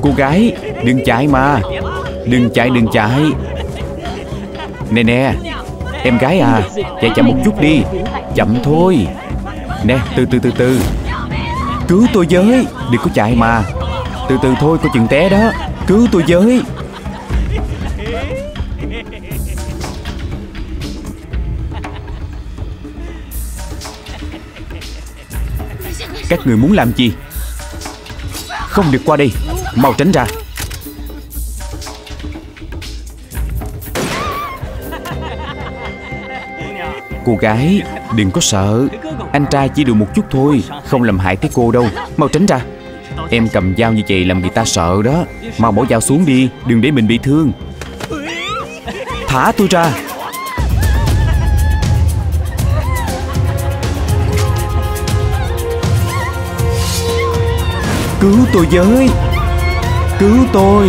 Cô gái, đừng chạy mà. Đừng chạy, đừng chạy. Nè nè, em gái à, chạy chậm một chút đi. Chậm thôi. Nè, từ từ từ từ. Cứu tôi với. Đừng có chạy mà. Từ từ thôi, có chừng té đó. Cứu tôi với. Các người muốn làm gì? Không được qua đây. Mau tránh ra. Cô gái, đừng có sợ. Anh trai chỉ đùa một chút thôi, không làm hại tới cô đâu. Mau tránh ra. Em cầm dao như vậy làm người ta sợ đó. Mau bỏ dao xuống đi, đừng để mình bị thương. Thả tôi ra. Cứu tôi với. Cứu tôi.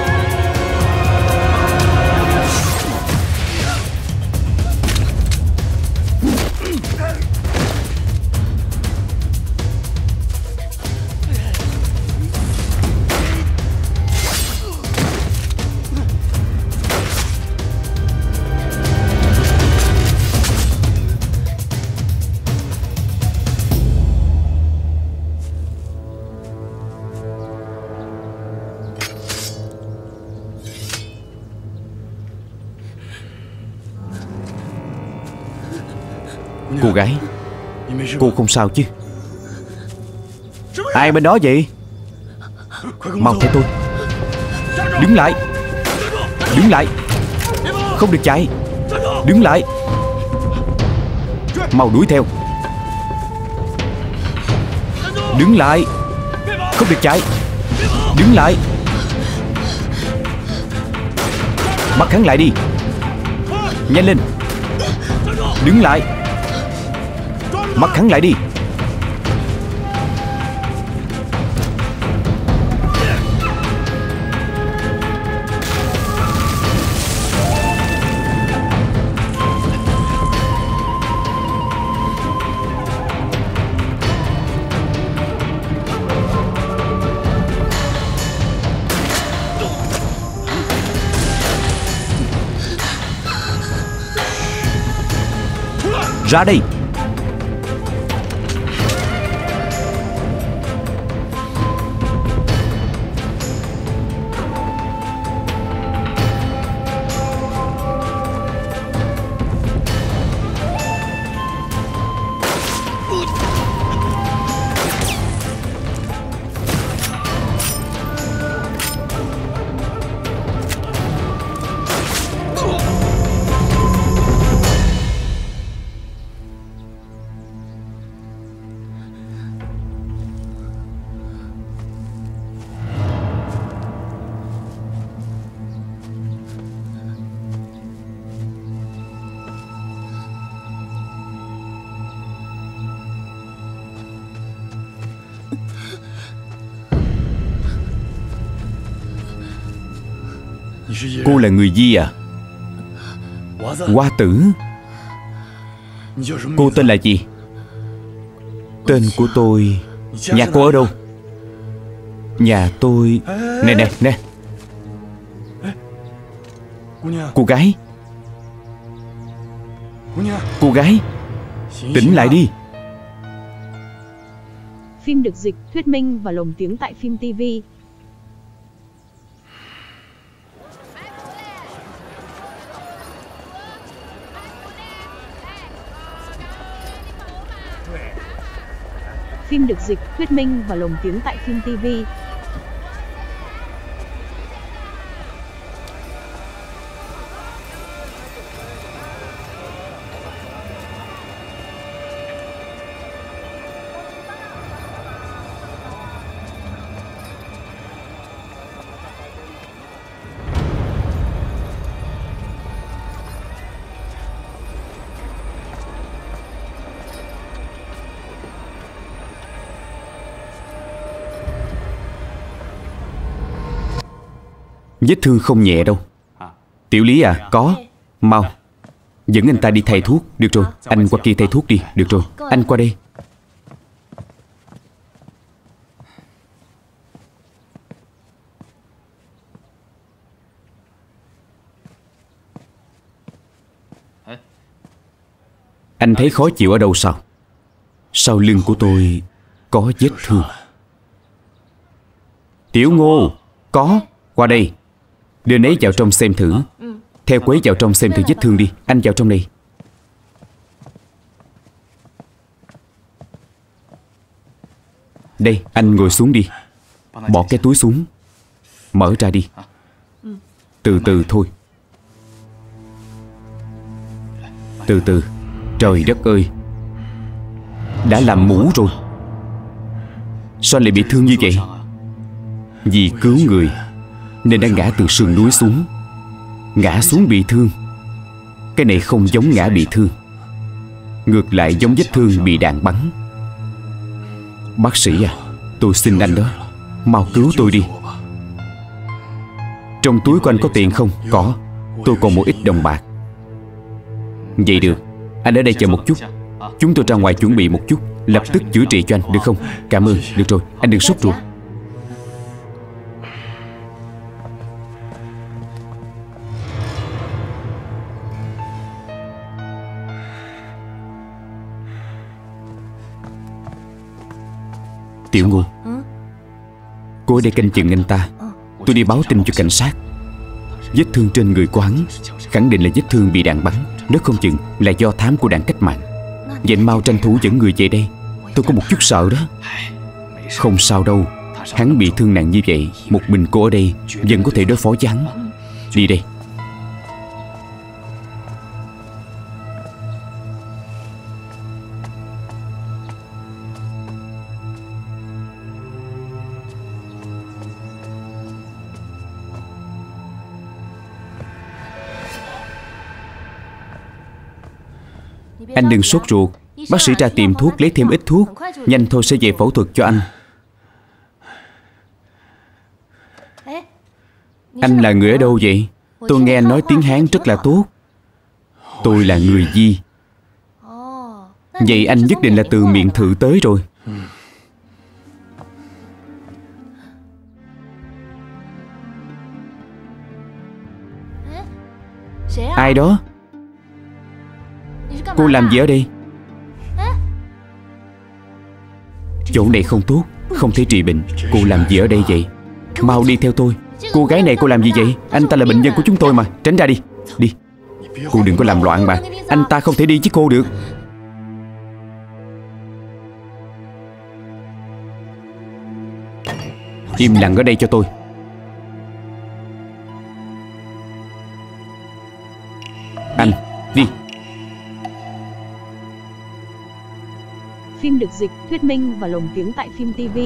Cô gái, cô không sao chứ? Ai bên đó vậy? Mau theo tôi. Đứng lại. Đứng lại. Không được chạy. Đứng lại. Mau đuổi theo. Đứng lại. Không được chạy. Đứng lại. Bắt hắn lại đi. Nhanh lên. Đứng lại. Bắt hắn lại đi. Ra đây. Cô là người Di à? Hoa tử. Cô tên là gì? Tên của tôi. Nhà cô ở đâu? Nhà tôi. Nè nè nè. Cô gái. Cô gái, tỉnh lại đi. Phim được dịch, thuyết minh và lồng tiếng tại Phim TV. Phim được dịch, thuyết minh và lồng tiếng tại Phim TV. Vết thương không nhẹ đâu. Tiểu Lý à, có. Mau dẫn anh ta đi thay thuốc. Được rồi, anh qua kia thay thuốc đi. Được rồi, anh qua đây. Anh thấy khó chịu ở đâu sao? Sau lưng của tôi có vết thương. Tiểu Ngô, có, qua đây. Đưa nấy vào trong xem thử. Theo Quế vào trong xem thử vết thương đi. Anh vào trong đây. Đây, anh ngồi xuống đi. Bỏ cái túi xuống. Mở ra đi. Từ từ thôi. Từ từ. Trời đất ơi, đã làm mũ rồi. Sao lại bị thương như vậy? Vì cứu người nên đã ngã từ sườn núi xuống. Ngã xuống bị thương. Cái này không giống ngã bị thương, ngược lại giống vết thương bị đạn bắn. Bác sĩ à, tôi xin anh đó, mau cứu tôi đi. Trong túi của anh có tiền không? Có. Tôi còn một ít đồng bạc. Vậy được, anh ở đây chờ một chút. Chúng tôi ra ngoài chuẩn bị một chút, lập tức chữa trị cho anh, được không? Cảm ơn, được rồi, anh đừng sốt ruột. Tiểu Ngô, cô ở đây canh chừng anh ta. Tôi đi báo tin cho cảnh sát. Vết thương trên người của hắn khẳng định là vết thương bị đạn bắn, nếu không chừng là do thám của đảng cách mạng. Vậy anh mau tranh thủ dẫn người về đây. Tôi có một chút sợ đó. Không sao đâu, hắn bị thương nặng như vậy, một mình cô ở đây vẫn có thể đối phó với hắn. Đi đây. Anh đừng sốt ruột. Bác sĩ ra tìm thuốc, lấy thêm ít thuốc. Nhanh thôi sẽ về phẫu thuật cho anh. Anh là người ở đâu vậy? Tôi nghe anh nói tiếng Hán rất là tốt. Tôi là người Di. Vậy anh nhất định là từ miệng Thự tới rồi. Ai đó? Cô làm gì ở đây? Chỗ này không tốt, không thể trị bệnh. Cô làm gì ở đây vậy? Mau đi theo tôi. Cô gái này cô làm gì vậy? Anh ta là bệnh nhân của chúng tôi mà. Tránh ra đi. Đi. Cô đừng có làm loạn mà. Anh ta không thể đi với cô được. Im lặng ở đây cho tôi. Anh, đi. Phim được dịch, thuyết minh và lồng tiếng tại phim TV.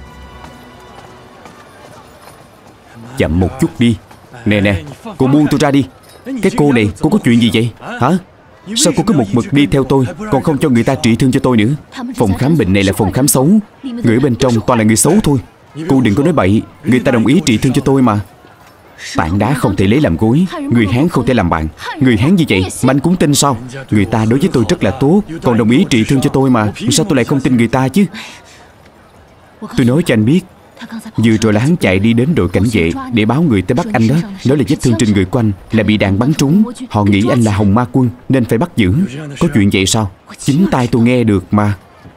Chậm một chút đi. Nè nè, cô buông tôi ra đi. Cái cô này, cô có chuyện gì vậy? Hả? Sao cô cứ một mực đi theo tôi, còn không cho người ta trị thương cho tôi nữa? Phòng khám bệnh này là phòng khám xấu. Người ở bên trong toàn là người xấu thôi. Cô đừng có nói bậy. Người ta đồng ý trị thương cho tôi mà. Tảng đá không thể lấy làm gối, người Hán không thể làm bạn. Người Hán như vậy mà anh cũng tin sao? Người ta đối với tôi rất là tốt, còn đồng ý trị thương cho tôi mà. Sao tôi lại không tin người ta chứ? Tôi nói cho anh biết, vừa rồi là hắn chạy đi đến đội cảnh vệ để báo người tới bắt anh đó. Nói là vết thương trên người của anh là bị đạn bắn trúng. Họ nghĩ anh là Hồng Ma Quân nên phải bắt giữ. Có chuyện vậy sao? Chính tai tôi nghe được mà.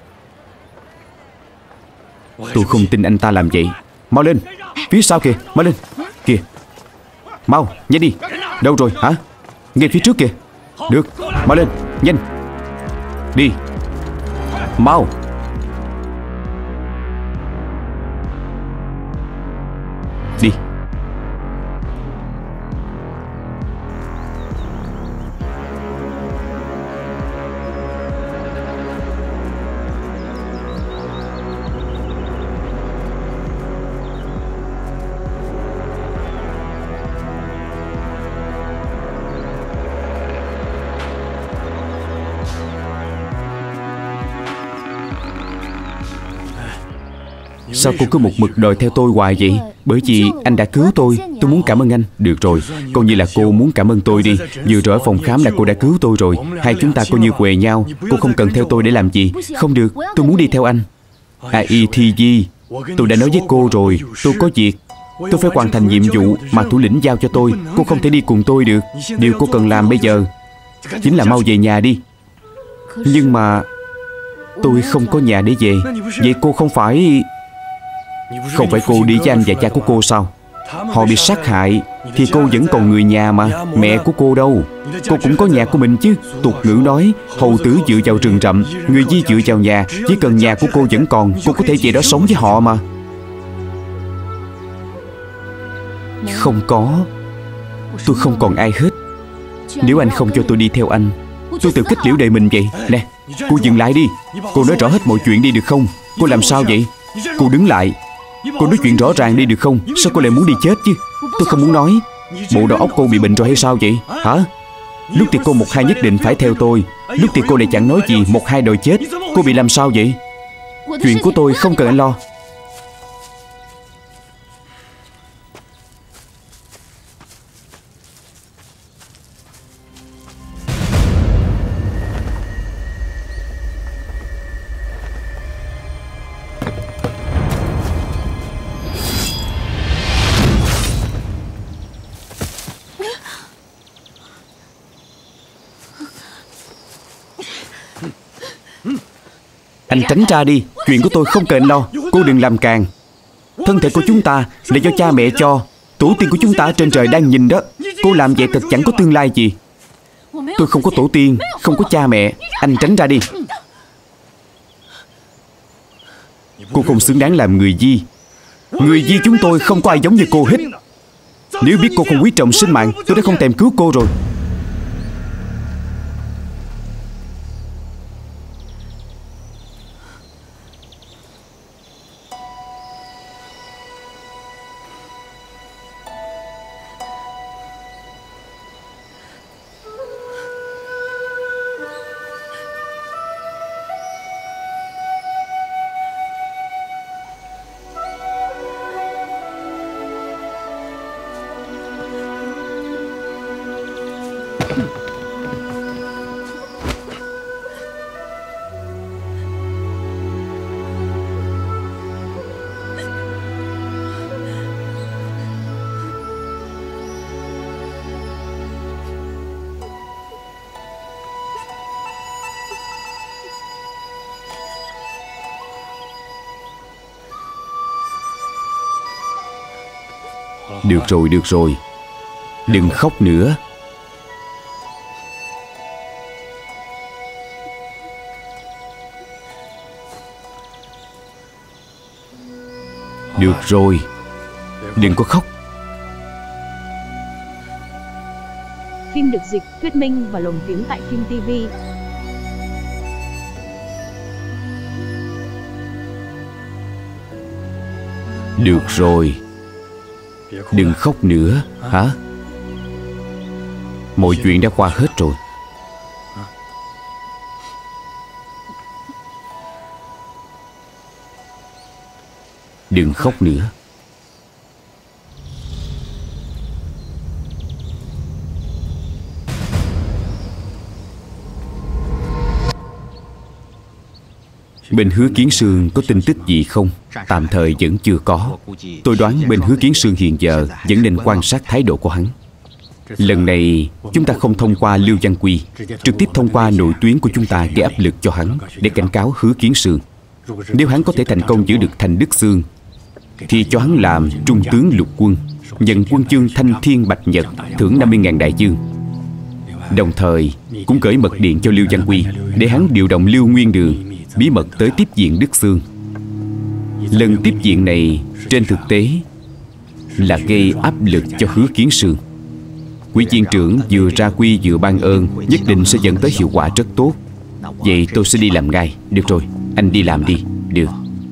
Tôi không tin anh ta làm vậy. Mau lên, phía sau kìa, mau lên. Kìa, mau, nhanh đi. Đâu rồi hả? Ngay phía trước kìa. Được, mau lên, nhanh. Đi. Mau. Đi. Sao cô cứ một mực đòi theo tôi hoài vậy? Bởi vì anh đã cứu tôi muốn cảm ơn anh. Được rồi, coi như là cô muốn cảm ơn tôi đi. Vừa rồi ở phòng khám là cô đã cứu tôi rồi. Hai chúng ta coi như quề nhau. Cô không cần theo tôi để làm gì. Không được, tôi muốn đi theo anh. AETG, tôi đã nói với cô rồi, tôi có việc. Tôi phải hoàn thành nhiệm vụ mà thủ lĩnh giao cho tôi. Cô không thể đi cùng tôi được. Điều cô cần làm bây giờ chính là mau về nhà đi. Nhưng mà tôi không có nhà để về. Vậy cô không phải cô đi với anh và cha của cô sao? Họ bị sát hại thì cô vẫn còn người nhà mà. Mẹ của cô đâu? Cô cũng có nhà của mình chứ. Tục ngữ nói hầu tử dựa vào rừng rậm, người di dựa vào nhà. Chỉ cần nhà của cô vẫn còn, cô có thể về đó sống với họ mà. Không có. Tôi không còn ai hết. Nếu anh không cho tôi đi theo anh, tôi tự kết liễu đời mình vậy. Nè, cô dừng lại đi. Cô nói rõ hết mọi chuyện đi được không? Cô làm sao vậy? Cô đứng lại. Cô nói chuyện rõ ràng đi được không? Sao cô lại muốn đi chết chứ? Tôi không muốn nói. Bộ đầu óc cô bị bệnh rồi hay sao vậy? Hả? Lúc thì cô một hai nhất định phải theo tôi, lúc thì cô lại chẳng nói gì, một hai đòi chết. Cô bị làm sao vậy? Chuyện của tôi không cần anh lo. Anh tránh ra đi. Chuyện của tôi không cần anh lo. Cô đừng làm càng. Thân thể của chúng ta là do cha mẹ cho. Tổ tiên của chúng ta ở trên trời đang nhìn đó. Cô làm vậy thật chẳng có tương lai gì. Tôi không có tổ tiên, không có cha mẹ. Anh tránh ra đi. Cô không xứng đáng làm người Di. Người Di chúng tôi không có ai giống như cô hết. Nếu biết cô không quý trọng sinh mạng, tôi đã không thèm cứu cô rồi. Được rồi, được rồi. Đừng khóc nữa. Được rồi. Đừng có khóc. Phim được dịch, thuyết minh và lồng tiếng tại Phim TV. Được rồi. Đừng khóc nữa. Hả? Mọi chuyện đã qua hết rồi. Đừng khóc nữa. Bên Hứa Kiến Sương có tin tức gì không? Tạm thời vẫn chưa có. Tôi đoán bên Hứa Kiến Sương hiện giờ vẫn nên quan sát thái độ của hắn. Lần này chúng ta không thông qua Lưu Văn Quy, trực tiếp thông qua nội tuyến của chúng ta gây áp lực cho hắn để cảnh cáo Hứa Kiến Sương. Nếu hắn có thể thành công giữ được Thành Đức Xương thì cho hắn làm trung tướng lục quân, nhận quân chương Thanh Thiên Bạch Nhật, thưởng 50.000 đại dương. Đồng thời cũng gửi mật điện cho Lưu Văn Quy để hắn điều động Lưu Nguyên Đường bí mật tới tiếp viện Đức Xương. Lần tiếp viện này trên thực tế là gây áp lực cho Hứa Kiến Sương. Quý viên trưởng vừa ra quy vừa ban ơn, nhất định sẽ dẫn tới hiệu quả rất tốt. Vậy tôi sẽ đi làm ngay. Được rồi, anh đi làm đi. Được.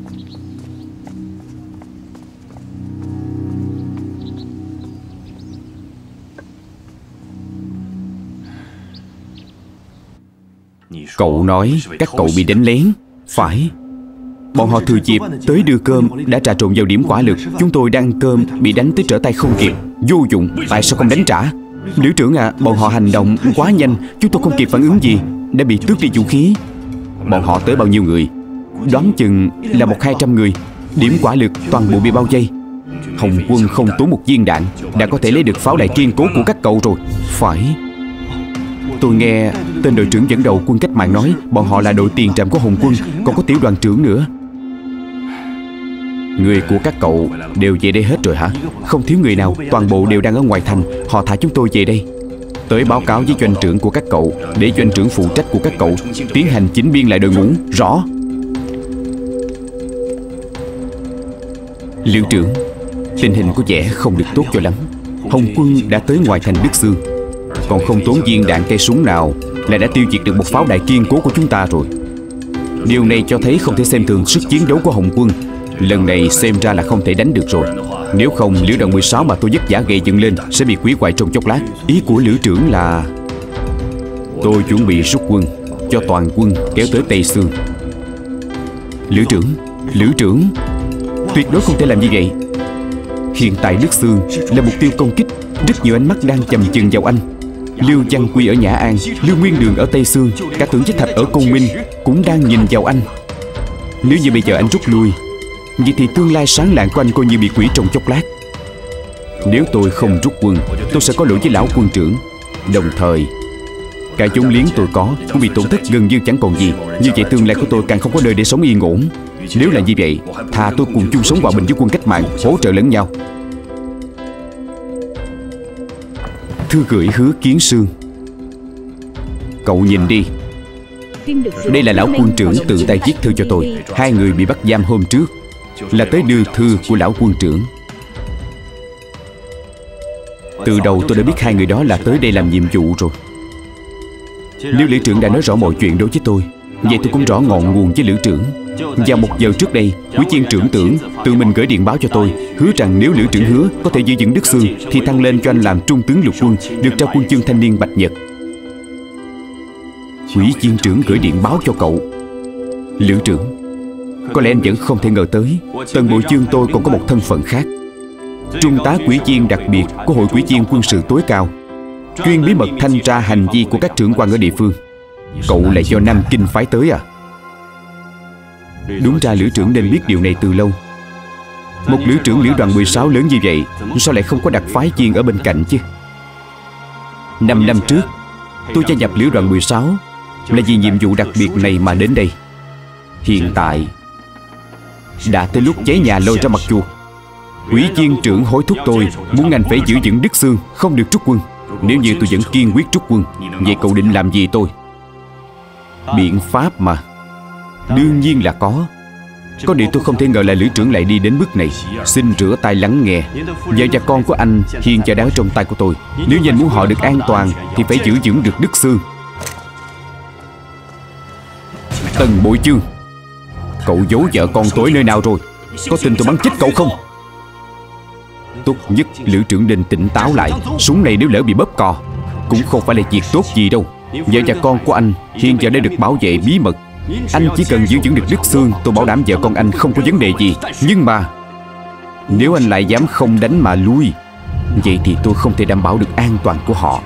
Cậu nói các cậu bị đánh lén. Phải. Bọn họ thừa dịp tới đưa cơm đã trà trộn vào điểm quả lực. Chúng tôi đang ăn cơm bị đánh tới trở tay không kịp. Vô dụng. Tại sao không đánh trả? Liễu trưởng à, bọn họ hành động quá nhanh, chúng tôi không kịp phản ứng gì, đã bị tước đi vũ khí. Bọn họ tới bao nhiêu người? Đoán chừng là 100-200 người. Điểm quả lực toàn bộ bị bao vây. Hồng quân không tốn một viên đạn đã có thể lấy được pháo đài kiên cố của các cậu rồi. Phải. Tôi nghe Tên đội trưởng dẫn đầu quân cách mạng nói bọn họ là đội tiền trạm của Hồng quân, còn có tiểu đoàn trưởng nữa. Người của các cậu đều về đây hết rồi hả? Không thiếu người nào, toàn bộ đều đang ở ngoài thành. Họ thả chúng tôi về đây. Tới báo cáo với doanh trưởng của các cậu, để doanh trưởng phụ trách của các cậu tiến hành chỉnh biên lại đội ngũ. Rõ. Liệu trưởng, tình hình có vẻ không được tốt cho lắm. Hồng quân đã tới ngoài thành Đức Xương, còn không tốn viên đạn cây súng nào là đã tiêu diệt được một pháo đài kiên cố của chúng ta rồi. Điều này cho thấy không thể xem thường sức chiến đấu của Hồng quân. Lần này xem ra là không thể đánh được rồi. Nếu không, lữ đoàn 16 mà tôi vất vả gây dựng lên sẽ bị hủy hoại trong chốc lát. Ý của lữ trưởng là tôi chuẩn bị rút quân, cho toàn quân kéo tới Tây Xương. Lữ trưởng, tuyệt đối không thể làm như vậy. Hiện tại Đức Xương là mục tiêu công kích. Rất nhiều ánh mắt đang chầm chừng vào anh. Lưu Văn Quy ở Nhã An, Lưu Nguyên Đường ở Tây Xương, cả Tưởng Chí Thạch ở Côn Minh cũng đang nhìn vào anh. Nếu như bây giờ anh rút lui, vậy thì tương lai sáng lạng của anh coi như bị hủy trong chốc lát. Nếu tôi không rút quân, tôi sẽ có lỗi với lão quân trưởng. Đồng thời, cả vốn liếng tôi có cũng bị tổn thất gần như chẳng còn gì. Như vậy tương lai của tôi càng không có nơi để sống yên ổn. Nếu là như vậy, thà tôi cùng chung sống hòa bình với quân cách mạng, hỗ trợ lẫn nhau. Thư gửi Hứa Kiến Sương. Cậu nhìn đi. Đây là lão quân trưởng tự tay viết thư cho tôi. Hai người bị bắt giam hôm trước là tới đưa thư của lão quân trưởng. Từ đầu tôi đã biết hai người đó là tới đây làm nhiệm vụ rồi. Nếu lữ trưởng đã nói rõ mọi chuyện đối với tôi, vậy tôi cũng rõ ngọn nguồn với lữ trưởng. Vào 1 giờ trước đây, Quý Viên trưởng Tưởng tự mình gửi điện báo cho tôi, hứa rằng nếu lữ trưởng hứa có thể giữ vững Đức Xương thì thăng lên cho anh làm trung tướng lục quân, được trao huân chương thanh niên Bạch Nhật. Quý Viên trưởng gửi điện báo cho cậu. Lữ trưởng, có lẽ anh vẫn không thể ngờ tới Tần Bộ Chương tôi còn có một thân phận khác. Trung tá Quỹ viên đặc biệt của Hội Quỹ viên quân sự tối cao, chuyên bí mật thanh tra hành vi của các trưởng quan ở địa phương. Cậu lại do Nam Kinh phái tới à? Đúng ra lữ trưởng nên biết điều này từ lâu. Một lữ trưởng lữ đoàn 16 lớn như vậy, sao lại không có đặc phái viên ở bên cạnh chứ? 5 năm trước, tôi gia nhập lữ đoàn 16 là vì nhiệm vụ đặc biệt này mà đến đây. Hiện tại đã tới lúc cháy nhà lôi ra mặt chuột. Ủy viên trưởng hối thúc tôi muốn anh phải giữ vững Đức Xương, không được rút quân. Nếu như tôi vẫn kiên quyết rút quân, vậy cậu định làm gì tôi? Biện pháp mà, đương nhiên là có. Có điều tôi không thể ngờ là lữ trưởng lại đi đến bước này. Xin rửa tay lắng nghe. Vợ và con của anh hiện giờ đang ở trong tay của tôi. Nếu như anh muốn họ được an toàn thì phải giữ vững được Đức Xương. Tần Bội Chương, cậu giấu vợ con tôi nơi nào rồi? Có tin tôi bắn chết cậu không? Tốt nhất lữ trưởng nên tỉnh táo lại. Súng này nếu lỡ bị bóp cò cũng không phải là việc tốt gì đâu. Vợ và con của anh hiện giờ đã được bảo vệ bí mật. Anh chỉ cần giữ vững được Đức Xương, tôi bảo đảm vợ con anh không có vấn đề gì. Nhưng mà nếu anh lại dám không đánh mà lui, vậy thì tôi không thể đảm bảo được an toàn của họ.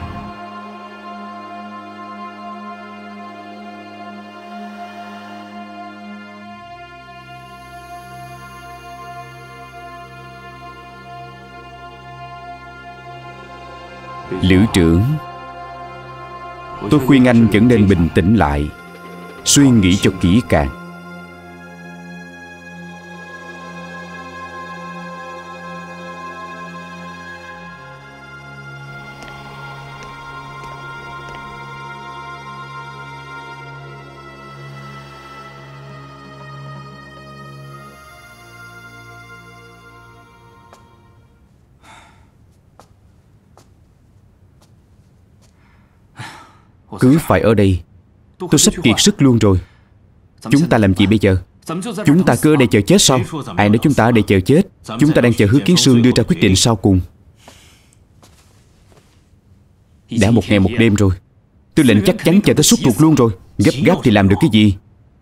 Lữ trưởng, tôi khuyên anh vẫn nên bình tĩnh lại, suy nghĩ cho kỹ càng. Cứ phải ở đây, tôi sắp kiệt sức luôn rồi. Chúng ta làm gì bây giờ? Chúng ta cứ ở đây chờ chết sao? Ai nói chúng ta ở đây chờ chết? Chúng ta đang chờ Hứa Kiến Sương đưa ra quyết định sau cùng. Đã 1 ngày 1 đêm rồi. Tư lệnh chắc chắn chờ tới sốt ruột luôn rồi. Gấp gáp thì làm được cái gì?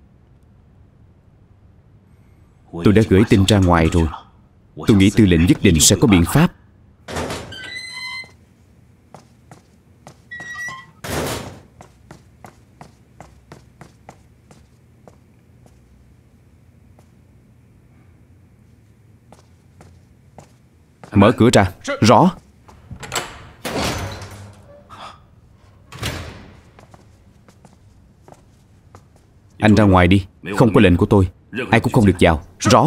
Tôi đã gửi tin ra ngoài rồi. Tôi nghĩ tư lệnh nhất định sẽ có biện pháp. Mở cửa ra. Rõ. Anh ra ngoài đi. Không có lệnh của tôi, ai cũng không được vào. Rõ.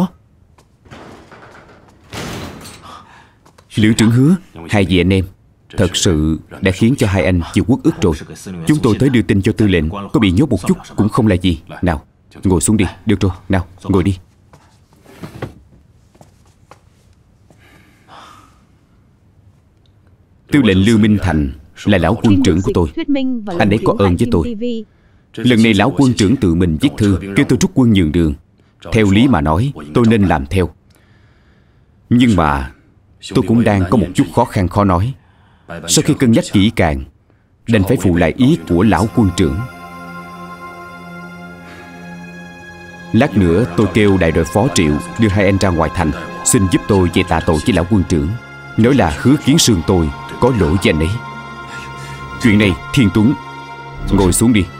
Lữ trưởng Hứa, hai vị anh em thật sự đã khiến cho hai anh chịu uất ức rồi. Chúng tôi tới đưa tin cho tư lệnh, có bị nhốt một chút cũng không là gì. Nào, ngồi xuống đi. Được rồi, nào, ngồi đi. Tư lệnh Lưu Minh Thành là lão quân trưởng của tôi. Anh ấy có ơn với tôi. Lần này lão quân trưởng tự mình viết thư kêu tôi rút quân nhường đường. Theo lý mà nói, tôi nên làm theo. Nhưng mà tôi cũng đang có một chút khó khăn khó nói. Sau khi cân nhắc kỹ càng, đành phải phụ lại ý của lão quân trưởng. Lát nữa tôi kêu đại đội phó Triệu đưa hai anh ra ngoài thành, xin giúp tôi về tạ tội với lão quân trưởng, nói là Hứa Kiến Sương tôi có lỗi với anh ấy. Chuyện này, Thiên Tuấn, ngồi xuống đi.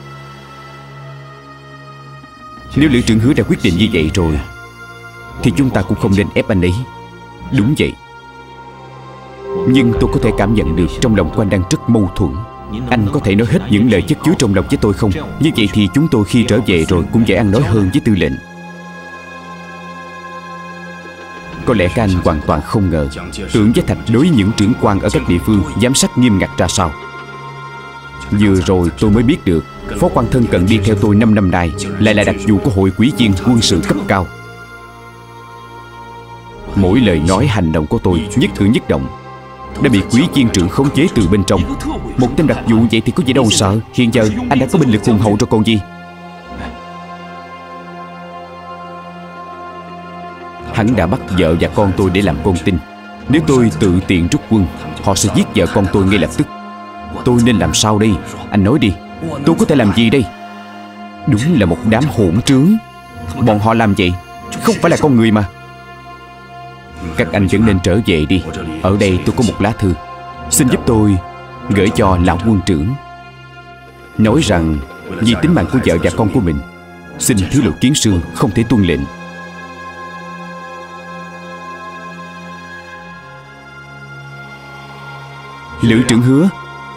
Nếu Lữ trưởng Hứa đã quyết định như vậy rồi thì chúng ta cũng không nên ép anh ấy. Đúng vậy. Nhưng tôi có thể cảm nhận được trong lòng của anh đang rất mâu thuẫn. Anh có thể nói hết những lời chất chứa trong lòng với tôi không? Như vậy thì chúng tôi khi trở về rồi cũng dễ ăn nói hơn với tư lệnh. Có lẽ các anh hoàn toàn không ngờ Tưởng Giá Thạch đối với những trưởng quan ở các địa phương giám sát nghiêm ngặt ra sao. Vừa rồi tôi mới biết được phó quan thân cận đi theo tôi 5 năm nay lại là đặc vụ của hội quý viên quân sự cấp cao. Mỗi lời nói hành động của tôi nhất cử nhất động đã bị quý viên trưởng khống chế từ bên trong. Một tên đặc vụ vậy thì có gì đâu sợ. Hiện giờ anh đã có binh lực hùng hậu rồi còn gì. Hắn đã bắt vợ và con tôi để làm con tin. Nếu tôi tự tiện rút quân, họ sẽ giết vợ con tôi ngay lập tức. Tôi nên làm sao đây? Anh nói đi, tôi có thể làm gì đây? Đúng là một đám hỗn trướng. Bọn họ làm vậy không phải là con người mà. Các anh vẫn nên trở về đi. Ở đây tôi có một lá thư, xin giúp tôi gửi cho lão quân trưởng, nói rằng vì tính mạng của vợ và con của mình, xin thứ Lữ Kiến Sương không thể tuân lệnh. Lữ trưởng Hứa.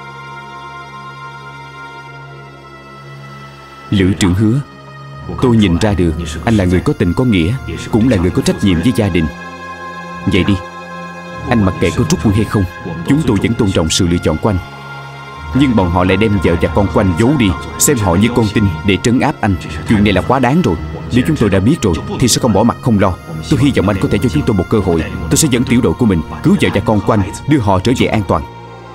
Lữ trưởng Hứa, tôi nhìn ra được anh là người có tình có nghĩa, cũng là người có trách nhiệm với gia đình. Vậy đi, anh mặc kệ có rút quân hay không, chúng tôi vẫn tôn trọng sự lựa chọn của anh. Nhưng bọn họ lại đem vợ và con của anh giấu đi, xem họ như con tin để trấn áp anh. Chuyện này là quá đáng rồi. Nếu chúng tôi đã biết rồi thì sẽ không bỏ mặt không lo. Tôi hy vọng anh có thể cho chúng tôi một cơ hội. Tôi sẽ dẫn tiểu đội của mình cứu vợ và con của anh, đưa họ trở về an toàn.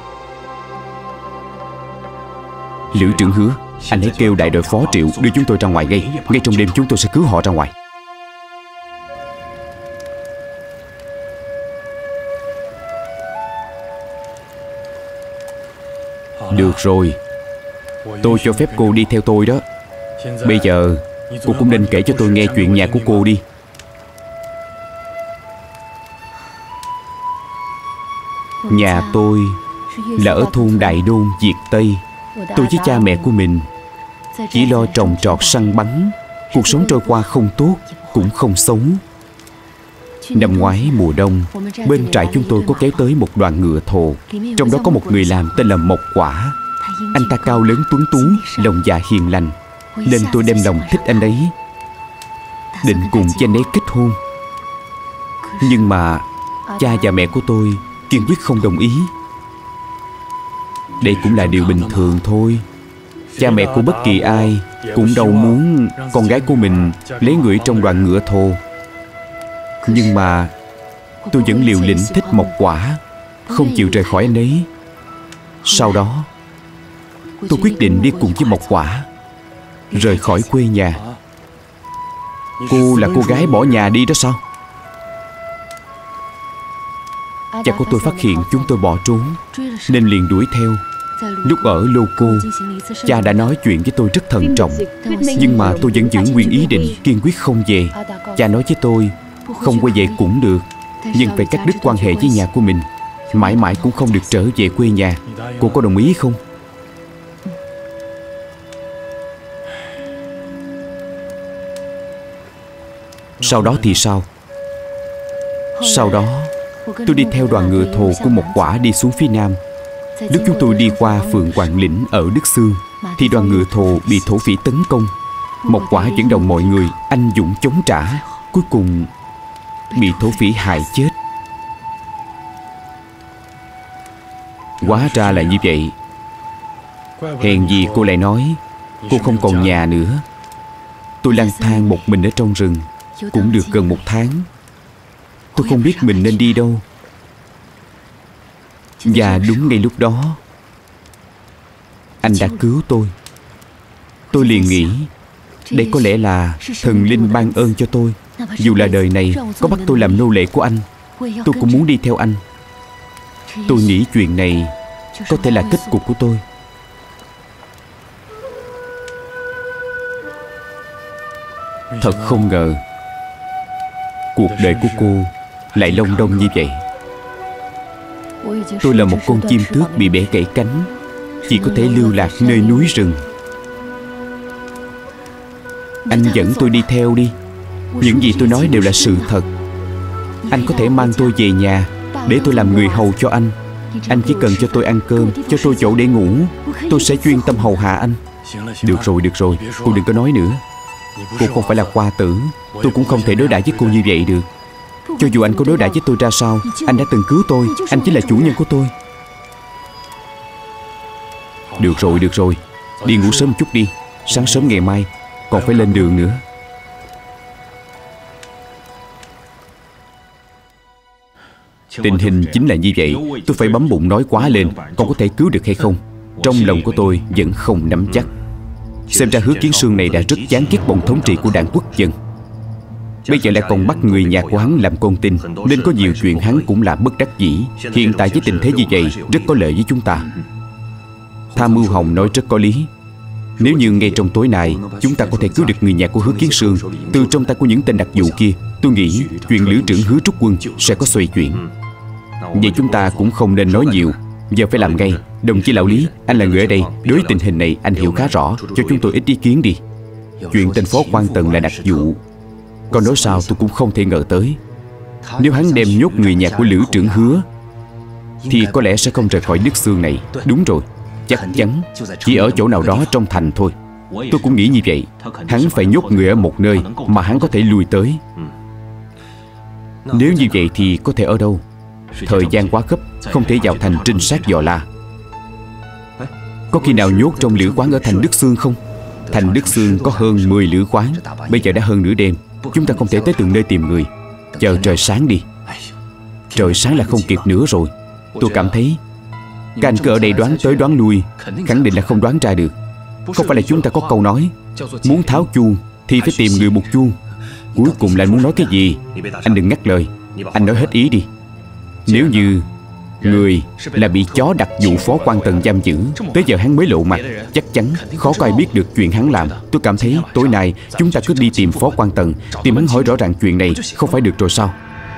Lữ trưởng Hứa, anh hãy kêu đại đội phó Triệu đưa chúng tôi ra ngoài ngay. Ngay trong đêm chúng tôi sẽ cứu họ ra ngoài. Được rồi, tôi cho phép cô đi theo tôi đó. Bây giờ cô cũng nên kể cho tôi nghe chuyện nhà của cô đi. Nhà tôi là ở thôn Đại Đôn, Việt Tây. Tôi với cha mẹ của mình chỉ lo trồng trọt săn bắn. Cuộc sống trôi qua không tốt, cũng không sống. Năm ngoái mùa đông, bên trại chúng tôi có kéo tới một đoàn ngựa thồ. Trong đó có một người làm tên là Mộc Quả. Anh ta cao lớn tuấn tú, lòng dạ hiền lành, nên tôi đem lòng thích anh ấy, định cùng với anh ấy kết hôn. Nhưng mà cha và mẹ của tôi kiên quyết không đồng ý. Đây cũng là điều bình thường thôi. Cha mẹ của bất kỳ ai cũng đâu muốn con gái của mình lấy người trong đoàn ngựa thồ. Nhưng mà tôi vẫn liều lĩnh thích Mộc Quả, không chịu rời khỏi anh ấy. Sau đó tôi quyết định đi cùng với Mộc Quả rời khỏi quê nhà. Cô là cô gái bỏ nhà đi đó sao? Cha của tôi phát hiện chúng tôi bỏ trốn nên liền đuổi theo. Lúc ở Lô Cô, cha đã nói chuyện với tôi rất thận trọng, nhưng mà tôi vẫn giữ nguyên ý định kiên quyết không về. Cha nói với tôi không quay về cũng được, nhưng phải cắt đứt quan hệ với nhà của mình, mãi mãi cũng không được trở về quê nhà. Cô có đồng ý không? Sau đó thì sao? Sau đó tôi đi theo đoàn ngựa thồ của Mộc Quả đi xuống phía nam. Lúc chúng tôi đi qua phường Hoàng Lĩnh ở Đức Xương thì đoàn ngựa thồ bị thổ phỉ tấn công. Một quả dẫn đầu mọi người anh dũng chống trả, cuối cùng bị thổ phỉ hại chết. Hóa ra là như vậy. Hèn gì cô lại nói cô không còn nhà nữa. Tôi lang thang một mình ở trong rừng cũng được gần 1 tháng. Tôi không biết mình nên đi đâu. Và đúng ngay lúc đó anh đã cứu tôi. Tôi liền nghĩ đây có lẽ là thần linh ban ơn cho tôi. Dù là đời này có bắt tôi làm nô lệ của anh, tôi cũng muốn đi theo anh. Tôi nghĩ chuyện này có thể là kết cục của tôi. Thật không ngờ cuộc đời của cô lại long đong như vậy. Tôi là một con chim tước bị bẻ gãy cánh, chỉ có thể lưu lạc nơi núi rừng. Anh dẫn tôi đi theo đi. Những gì tôi nói đều là sự thật. Anh có thể mang tôi về nhà để tôi làm người hầu cho anh. Anh chỉ cần cho tôi ăn cơm, cho tôi chỗ để ngủ, tôi sẽ chuyên tâm hầu hạ anh. Được rồi, cô đừng có nói nữa. Cô không phải là hoa tử. Tôi cũng không thể đối đãi với cô như vậy được. Cho dù anh có đối đãi với tôi ra sao, anh đã từng cứu tôi. Anh chính là chủ nhân của tôi. Được rồi, đi ngủ sớm một chút đi. Sáng sớm ngày mai còn phải lên đường nữa. Tình hình chính là như vậy. Tôi phải bấm bụng nói quá lên. Còn có thể cứu được hay không, trong lòng của tôi vẫn không nắm chắc. Xem ra Hứa Kiến Sương này đã rất chán ghét bọn thống trị của Đảng Quốc dân. Bây giờ lại còn bắt người nhà của hắn làm con tin, nên có nhiều chuyện hắn cũng làm bất đắc dĩ. Hiện tại với tình thế như vậy rất có lợi với chúng ta. Tham Mưu Hồng nói rất có lý. Nếu như ngay trong tối nay chúng ta có thể cứu được người nhà của Hứa Kiến Sương từ trong tay của những tên đặc vụ kia, tôi nghĩ chuyện lữ trưởng Hứa Trúc Quân sẽ có xoay chuyển. Vậy chúng ta cũng không nên nói nhiều, giờ phải làm ngay. Đồng chí Lão Lý, anh là người ở đây, đối với tình hình này anh hiểu khá rõ, cho chúng tôi ít ý kiến đi. Chuyện tên Phó Quan Tần là đặc vụ, còn nói sao tôi cũng không thể ngờ tới. Nếu hắn đem nhốt người nhà của lữ trưởng Hứa thì có lẽ sẽ không rời khỏi nước Xương này. Đúng rồi, chắc chắn chỉ ở chỗ nào đó trong thành thôi. Tôi cũng nghĩ như vậy. Hắn phải nhốt người ở một nơi mà hắn có thể lui tới. Nếu như vậy thì có thể ở đâu? Thời gian quá gấp, không thể vào thành trinh sát dò la. Có khi nào nhốt trong lữ quán ở thành Đức Xương không? Thành Đức Xương có hơn 10 lữ quán. Bây giờ đã hơn nửa đêm, chúng ta không thể tới từng nơi tìm người. Chờ trời sáng đi. Trời sáng là không kịp nữa rồi. Tôi cảm thấy các anh cứ ở đây đoán tới đoán lui, khẳng định là không đoán ra được. Không phải là chúng ta có câu nói muốn tháo chuông thì phải tìm người buộc chuông. Cuối cùng là anh muốn nói cái gì? Anh đừng ngắt lời, anh nói hết ý đi. Nếu như người là bị chó đặc vụ Phó Quan Tần giam giữ, tới giờ hắn mới lộ mặt, chắc chắn khó có ai biết được chuyện hắn làm. Tôi cảm thấy tối nay chúng ta cứ đi tìm Phó Quan Tần, tìm hắn hỏi rõ ràng chuyện này, không phải được rồi sao?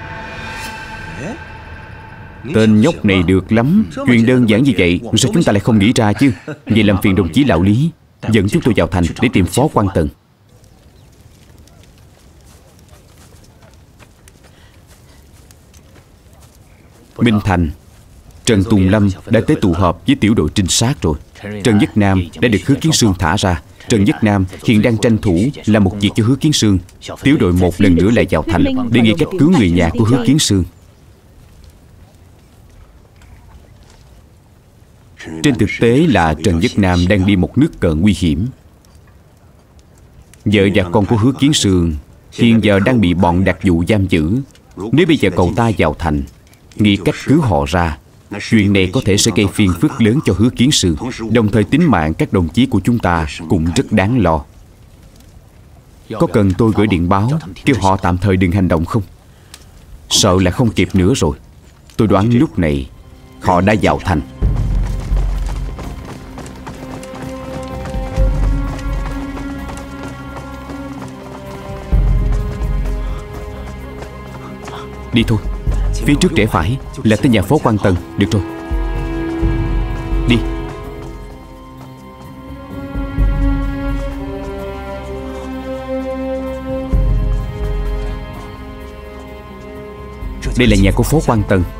Tên nhóc này được lắm. Chuyện đơn giản như vậy sao chúng ta lại không nghĩ ra chứ? Vậy làm phiền đồng chí Lão Lý dẫn chúng tôi vào thành để tìm Phó Quan Tần. Minh Thành, Trần Tùng Lâm đã tới tụ họp với tiểu đội trinh sát rồi. Trần Nhất Nam đã được Hứa Kiến Sương thả ra. Trần Nhất Nam hiện đang tranh thủ làm một việc cho Hứa Kiến Sương. Tiểu đội một lần nữa lại vào thành để nghĩ cách cứu người nhà của Hứa Kiến Sương. Trên thực tế là Trần Nhất Nam đang đi một nước cờ nguy hiểm. Vợ và con của Hứa Kiến Sương hiện giờ đang bị bọn đặc vụ giam giữ. Nếu bây giờ cậu ta vào thành nghĩ cách cứu họ ra, chuyện này có thể sẽ gây phiền phức lớn cho Hứa Kiến Sương. Đồng thời tính mạng các đồng chí của chúng ta cũng rất đáng lo. Có cần tôi gửi điện báo kêu họ tạm thời đừng hành động không? Sợ là không kịp nữa rồi. Tôi đoán lúc này họ đã vào thành. Đi thôi. Phía trước rẽ phải là tới nhà Phó Quan Tần. Được rồi, đi. Đây là nhà của Phó Quan Tần.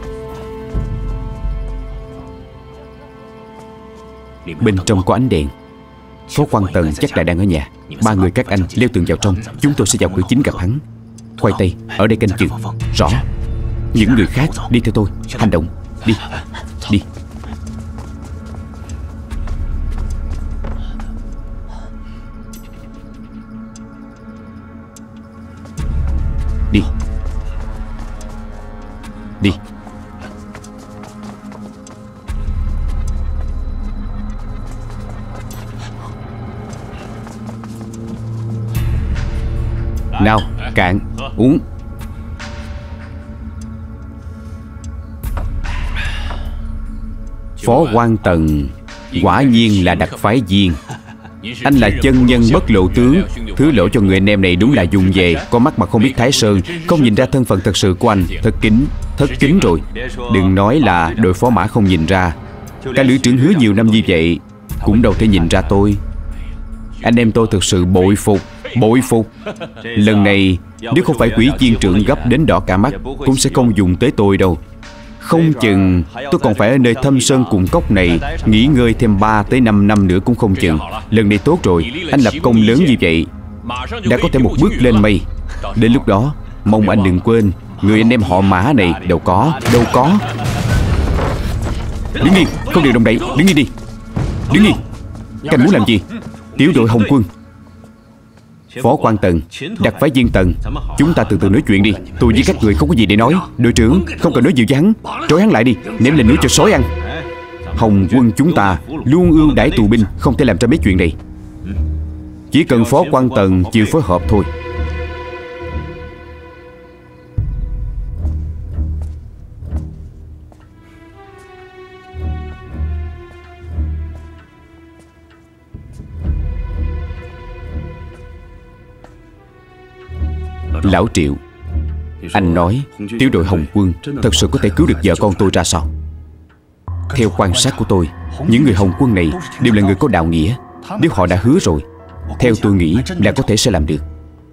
Bên trong có ánh đèn. Phó quan Tần chắc là đang ở nhà. 3 người các anh leo tường vào trong, chúng tôi sẽ vào cửa chính gặp hắn. Khoai tây ở đây canh chừng. Rõ. Những người khác đi theo tôi. Hành động. Đi. Đi. Đi. Đi. Nào, cạn, uống. Phó quan Tần quả nhiên là đặc phái viên. Anh là chân nhân bất lộ tướng. Thứ lỗi cho người anh em này đúng là dùng về. Có mắt mà không biết Thái Sơn. Không nhìn ra thân phận thật sự của anh. Thất kính rồi. Đừng nói là đội phó mã không nhìn ra. Cả Lữ trưởng Hứa nhiều năm như vậy cũng đâu thể nhìn ra tôi. Anh em tôi thực sự bội phục. Bội phục. Lần này nếu không phải Quỷ Viên trưởng gấp đến đỏ cả mắt, cũng sẽ không dùng tới tôi đâu. Không chừng tôi còn phải ở nơi thâm sơn cùng cốc này nghỉ ngơi thêm 3 tới 5 năm nữa cũng không chừng. Lần này tốt rồi. Anh lập công lớn như vậy, đã có thể một bước lên mây. Đến lúc đó mong anh đừng quên, người anh em họ Mã này đâu có. Đứng yên, không được động đậy. Đứng yên đi. Đứng yên. Các anh muốn làm gì? Tiểu đội Hồng Quân, Phó quan Tần, đặc phái viên Tần, chúng ta từ từ nói chuyện đi. Tôi với các người không có gì để nói. Đội trưởng, không cần nói nhiều với hắn. Trói hắn lại đi, ném lên núi cho sói ăn. Hồng Quân chúng ta luôn ưu đãi tù binh, không thể làm ra mấy chuyện này. Chỉ cần Phó quan Tần chịu phối hợp thôi. Lão Triệu, anh nói tiểu đội Hồng Quân thật sự có thể cứu được vợ con tôi ra sao? Theo quan sát của tôi, những người Hồng Quân này đều là người có đạo nghĩa. Nếu họ đã hứa rồi, theo tôi nghĩ là có thể sẽ làm được.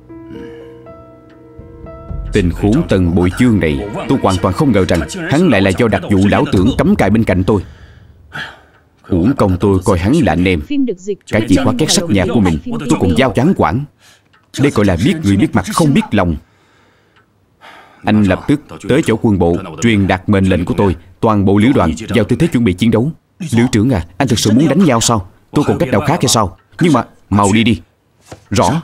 Tình huống Tần Bội Chương này, tôi hoàn toàn không ngờ rằng hắn lại là do đặc vụ lão tưởng cấm cài bên cạnh tôi. Uổng công tôi coi hắn là anh em. Cả chìa khóa két sắt nhà của mình tôi cũng giao cho hắn quản. Đây gọi là biết người biết mặt không biết lòng. Anh lập tức tới chỗ quân bộ, truyền đạt mệnh lệnh của tôi. Toàn bộ lữ đoàn vào tư thế chuẩn bị chiến đấu. Lữ trưởng à, anh thực sự muốn đánh nhau sao? Tôi còn cách nào khác hay sao? Nhưng mà mau đi đi. Rõ.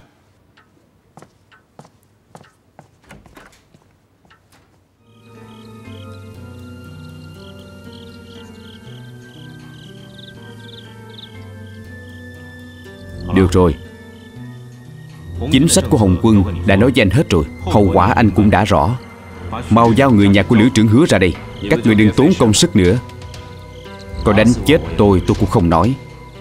Được rồi. Chính sách của Hồng Quân đã nói với anh hết rồi. Hậu quả anh cũng đã rõ. Mau giao người nhà của Lữ trưởng Hứa ra đây. Các người đừng tốn công sức nữa. Có đánh chết tôi cũng không nói.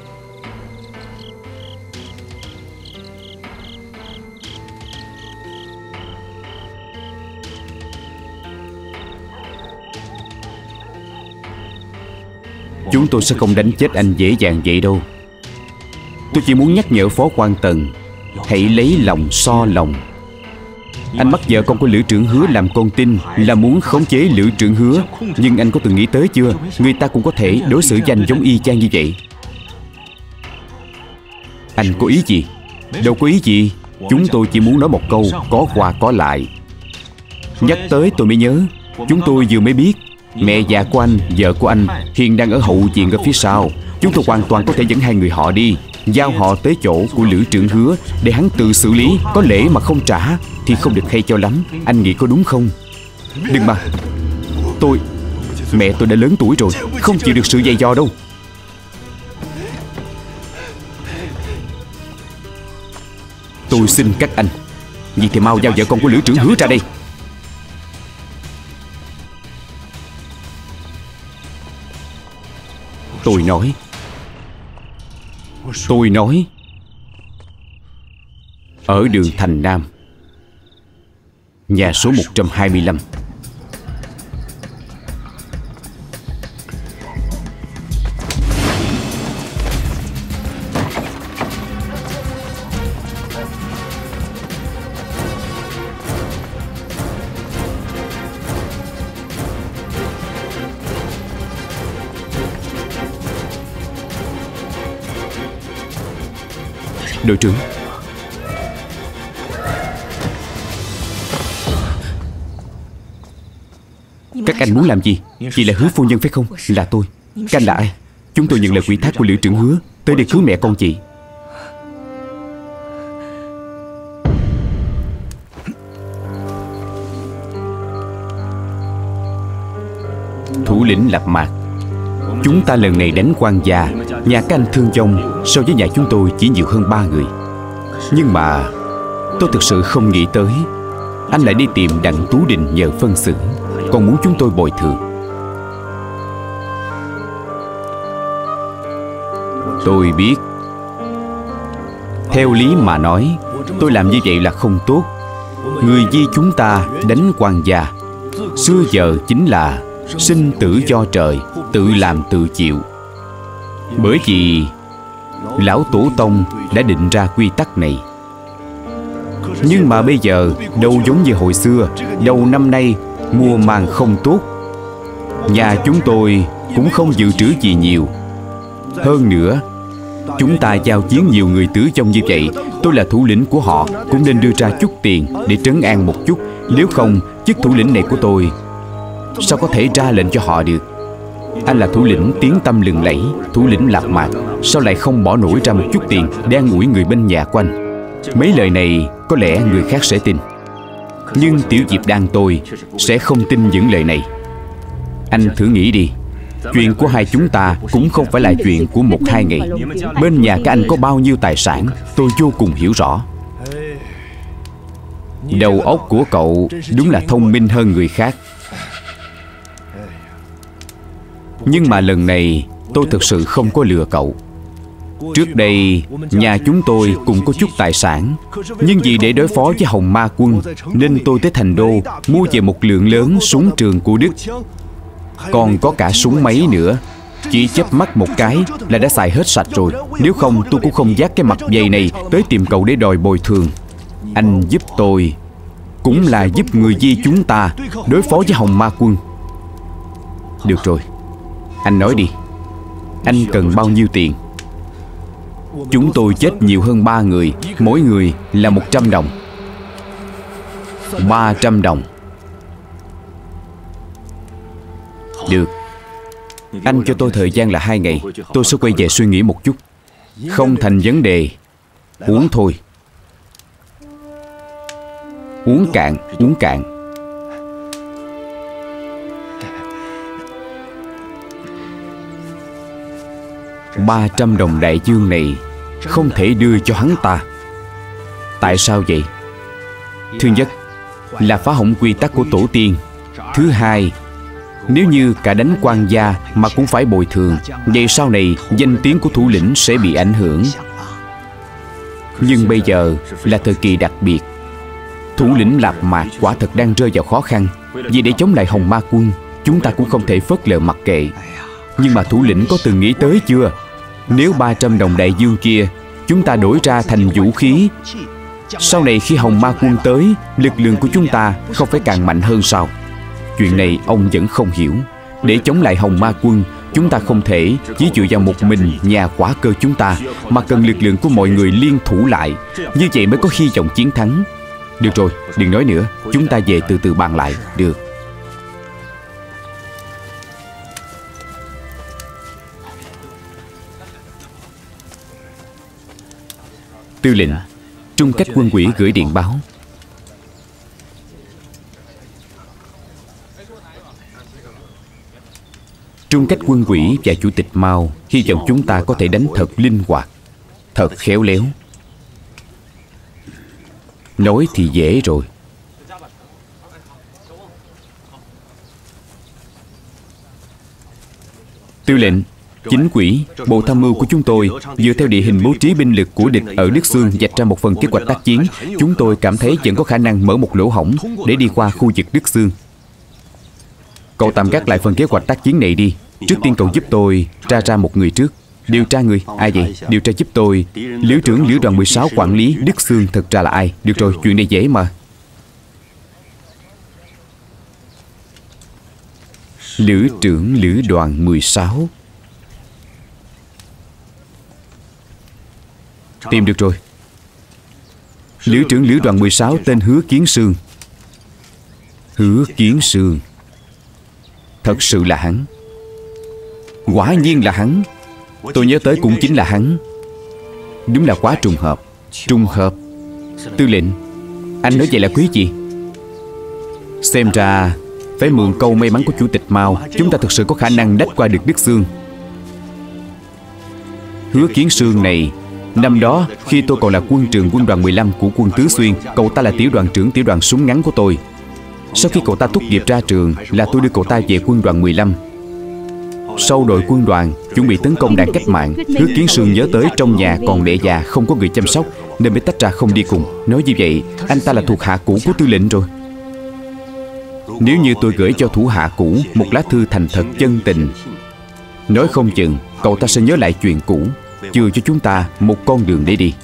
Chúng tôi sẽ không đánh chết anh dễ dàng vậy đâu. Tôi chỉ muốn nhắc nhở Phó quan Tần, hãy lấy lòng so lòng. Anh bắt vợ con của Lữ trưởng Hứa làm con tin là muốn khống chế Lữ trưởng Hứa. Nhưng anh có từng nghĩ tới chưa, người ta cũng có thể đối xử với anh giống y chang như vậy. Anh có ý gì? Đâu có ý gì. Chúng tôi chỉ muốn nói một câu có qua có lại. Nhắc tới tôi mới nhớ, chúng tôi vừa mới biết mẹ già của anh, vợ của anh hiện đang ở hậu viện ở phía sau. Chúng tôi hoàn toàn có thể dẫn hai người họ đi, giao họ tới chỗ của Lữ trưởng Hứa để hắn tự xử lý. Có lẽ mà không trả thì không được hay cho lắm. Anh nghĩ có đúng không? Đừng mà. Mẹ tôi đã lớn tuổi rồi, không chịu được sự dày dò đâu. Tôi xin các anh, vì thì mau giao vợ con của Lữ trưởng Hứa ra đây. Tôi nói ở đường Thành Nam, nhà số 125. đội trưởng. Các anh muốn làm gì? Chị là Hứa phu nhân phải không? Là tôi. Các anh là ai? Chúng tôi nhận lời ủy thác của Liễu trưởng Hứa tới để cứu mẹ con chị. Thủ lĩnh Lạp Mạc, chúng ta lần này đánh quan gia. Nhà các anh thương vong so với nhà chúng tôi chỉ nhiều hơn 3 người. Nhưng mà tôi thực sự không nghĩ tới anh lại đi tìm Đặng Tú Đình nhờ phân xử, còn muốn chúng tôi bồi thường. Tôi biết. Theo lý mà nói, tôi làm như vậy là không tốt. Người Di chúng ta đánh quan gia xưa giờ chính là sinh tử do trời, tự làm tự chịu. Bởi vì lão tổ tông đã định ra quy tắc này. Nhưng mà bây giờ đâu giống như hồi xưa. Đầu năm nay mùa màng không tốt, nhà chúng tôi cũng không dự trữ gì nhiều. Hơn nữa, chúng ta giao chiến nhiều người tử vong như vậy, tôi là thủ lĩnh của họ cũng nên đưa ra chút tiền để trấn an một chút. Nếu không, chức thủ lĩnh này của tôi sao có thể ra lệnh cho họ được? Anh là thủ lĩnh tiếng tăm lừng lẫy, thủ lĩnh Lạp Mạc, sao lại không bỏ nổi ra một chút tiền để an ủi người bên nhà của anh? Mấy lời này có lẽ người khác sẽ tin, nhưng Tiểu Diệp Đan tôi sẽ không tin những lời này. Anh thử nghĩ đi, chuyện của hai chúng ta cũng không phải là chuyện của 1-2 ngày. Bên nhà các anh có bao nhiêu tài sản tôi vô cùng hiểu rõ. Đầu óc của cậu đúng là thông minh hơn người khác. Nhưng mà lần này tôi thực sự không có lừa cậu. Trước đây nhà chúng tôi cũng có chút tài sản, nhưng vì để đối phó với Hồng Ma Quân nên tôi tới Thành Đô mua về một lượng lớn súng trường của Đức, còn có cả súng máy nữa. Chỉ chớp mắt một cái là đã xài hết sạch rồi. Nếu không tôi cũng không vác cái mặt dày này tới tìm cậu để đòi bồi thường. Anh giúp tôi cũng là giúp người Di chúng ta đối phó với Hồng Ma Quân. Được rồi, anh nói đi, anh cần bao nhiêu tiền? Chúng tôi chết nhiều hơn 3 người, mỗi người là 100 đồng. 300 đồng. Được. Anh cho tôi thời gian là 2 ngày. Tôi sẽ quay về suy nghĩ một chút. Không thành vấn đề. Uống thôi. Uống cạn, uống cạn. $300 đại dương này không thể đưa cho hắn ta. Tại sao vậy? Thứ nhất là phá hỏng quy tắc của tổ tiên. Thứ hai, nếu như cả đánh quan gia mà cũng phải bồi thường, vậy sau này danh tiếng của thủ lĩnh sẽ bị ảnh hưởng. Nhưng bây giờ là thời kỳ đặc biệt. Thủ lĩnh Lạp Mạc quả thật đang rơi vào khó khăn. Vì để chống lại Hồng Ma Quân, chúng ta cũng không thể phớt lờ mặc kệ. Nhưng mà thủ lĩnh có từng nghĩ tới chưa? Nếu 300 đồng đại dương kia chúng ta đổi ra thành vũ khí, sau này khi Hồng Ma Quân tới, lực lượng của chúng ta không phải càng mạnh hơn sao? Chuyện này ông vẫn không hiểu. Để chống lại Hồng Ma Quân, chúng ta không thể chỉ dựa vào một mình nhà Quả Cơ chúng ta, mà cần lực lượng của mọi người liên thủ lại. Như vậy mới có hy vọng chiến thắng. Được rồi, đừng nói nữa. Chúng ta về từ từ bàn lại. Được. Tư lệnh, Trung Cách Quân ủy gửi điện báo. Trung Cách Quân ủy và Chủ tịch Mao hy vọng chúng ta có thể đánh thật linh hoạt, thật khéo léo. Nói thì dễ rồi. Tư lệnh, chính quỹ, bộ tham mưu của chúng tôi dựa theo địa hình bố trí binh lực của địch ở Đức Xương vạch ra một phần kế hoạch tác chiến. Chúng tôi cảm thấy vẫn có khả năng mở một lỗ hổng để đi qua khu vực Đức Xương. Cậu tạm gác lại phần kế hoạch tác chiến này đi. Trước tiên cậu giúp tôi ra một người trước. Điều tra người. Ai vậy? Điều tra giúp tôi Liễu trưởng Liễu đoàn 16 quản lý Đức Xương thật ra là ai? Được rồi, chuyện này dễ mà. Liễu trưởng Liễu đoàn 16. Tìm được rồi. Lữ trưởng lữ đoàn 16 tên Hứa Kiến Sương. Hứa Kiến Sương. Thật sự là hắn. Quả nhiên là hắn. Tôi nhớ tới cũng chính là hắn. Đúng là quá trùng hợp. Trùng hợp. Tư lệnh, anh nói vậy là quý gì? Xem ra phải mượn câu may mắn của Chủ tịch Mao, chúng ta thực sự có khả năng đách qua được Đức Xương. Hứa Kiến Sương này, năm đó khi tôi còn là quân trường quân đoàn 15 của quân Tứ Xuyên, cậu ta là tiểu đoàn trưởng tiểu đoàn súng ngắn của tôi. Sau khi cậu ta tốt nghiệp ra trường là tôi đưa cậu ta về quân đoàn 15. Sau đội quân đoàn chuẩn bị tấn công đảng cách mạng, Hứa Kiến Sương nhớ tới trong nhà còn mẹ già không có người chăm sóc nên mới tách ra không đi cùng. Nói như vậy anh ta là thuộc hạ cũ của tư lệnh rồi. Nếu như tôi gửi cho thủ hạ cũ một lá thư thành thật chân tình, nói không chừng cậu ta sẽ nhớ lại chuyện cũ, chừa cho chúng ta một con đường để đi.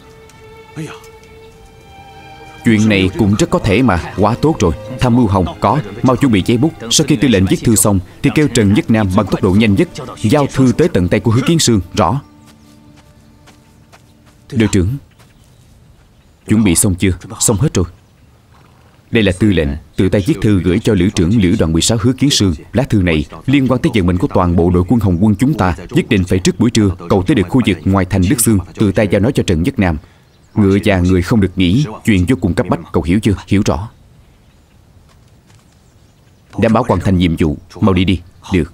Chuyện này cũng rất có thể mà. Quá tốt rồi. Tham mưu Hồng có. Mau chuẩn bị giấy bút. Sau khi tư lệnh viết thư xong thì kêu Trần Nhất Nam bằng tốc độ nhanh nhất giao thư tới tận tay của Hứa Kiến Sương. Rõ. Đội trưởng, chuẩn bị xong chưa? Xong hết rồi. Đây là tư lệnh tự tay viết thư gửi cho lữ trưởng lữ đoàn 16 Hứa Kiến Sương. Lá thư này liên quan tới vận mệnh của toàn bộ đội quân Hồng quân chúng ta. Nhất định phải trước buổi trưa cậu tới được khu vực ngoài thành Đức Xương, tự tay giao nói cho Trần Nhất Nam. Ngựa già người không được nghỉ, chuyện vô cùng cấp bách, cậu hiểu chưa? Hiểu rõ. Đảm bảo hoàn thành nhiệm vụ. Mau đi đi. Được.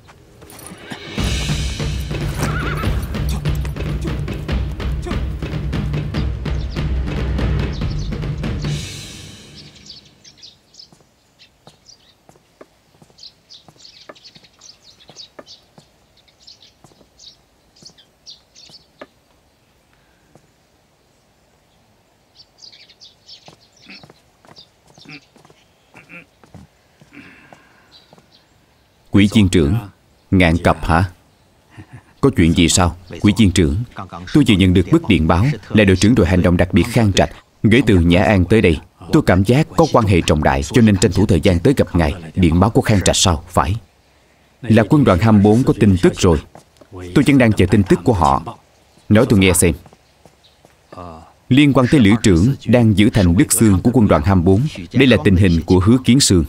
Quỷ viên trưởng, ngạn cập hả? Có chuyện gì sao? Quỷ viên trưởng, tôi vừa nhận được bức điện báo là đội trưởng đội hành động đặc biệt Khang Trạch gửi từ Nhã An tới đây. Tôi cảm giác có quan hệ trọng đại cho nên tranh thủ thời gian tới gặp ngài. Điện báo của Khang Trạch sao? Phải. Là quân đoàn 24 có tin tức rồi. Tôi vẫn đang chờ tin tức của họ. Nói tôi nghe xem. Liên quan tới lữ trưởng đang giữ thành Đức Xương của quân đoàn 24. Đây là tình hình của Hứa Kiến Sương.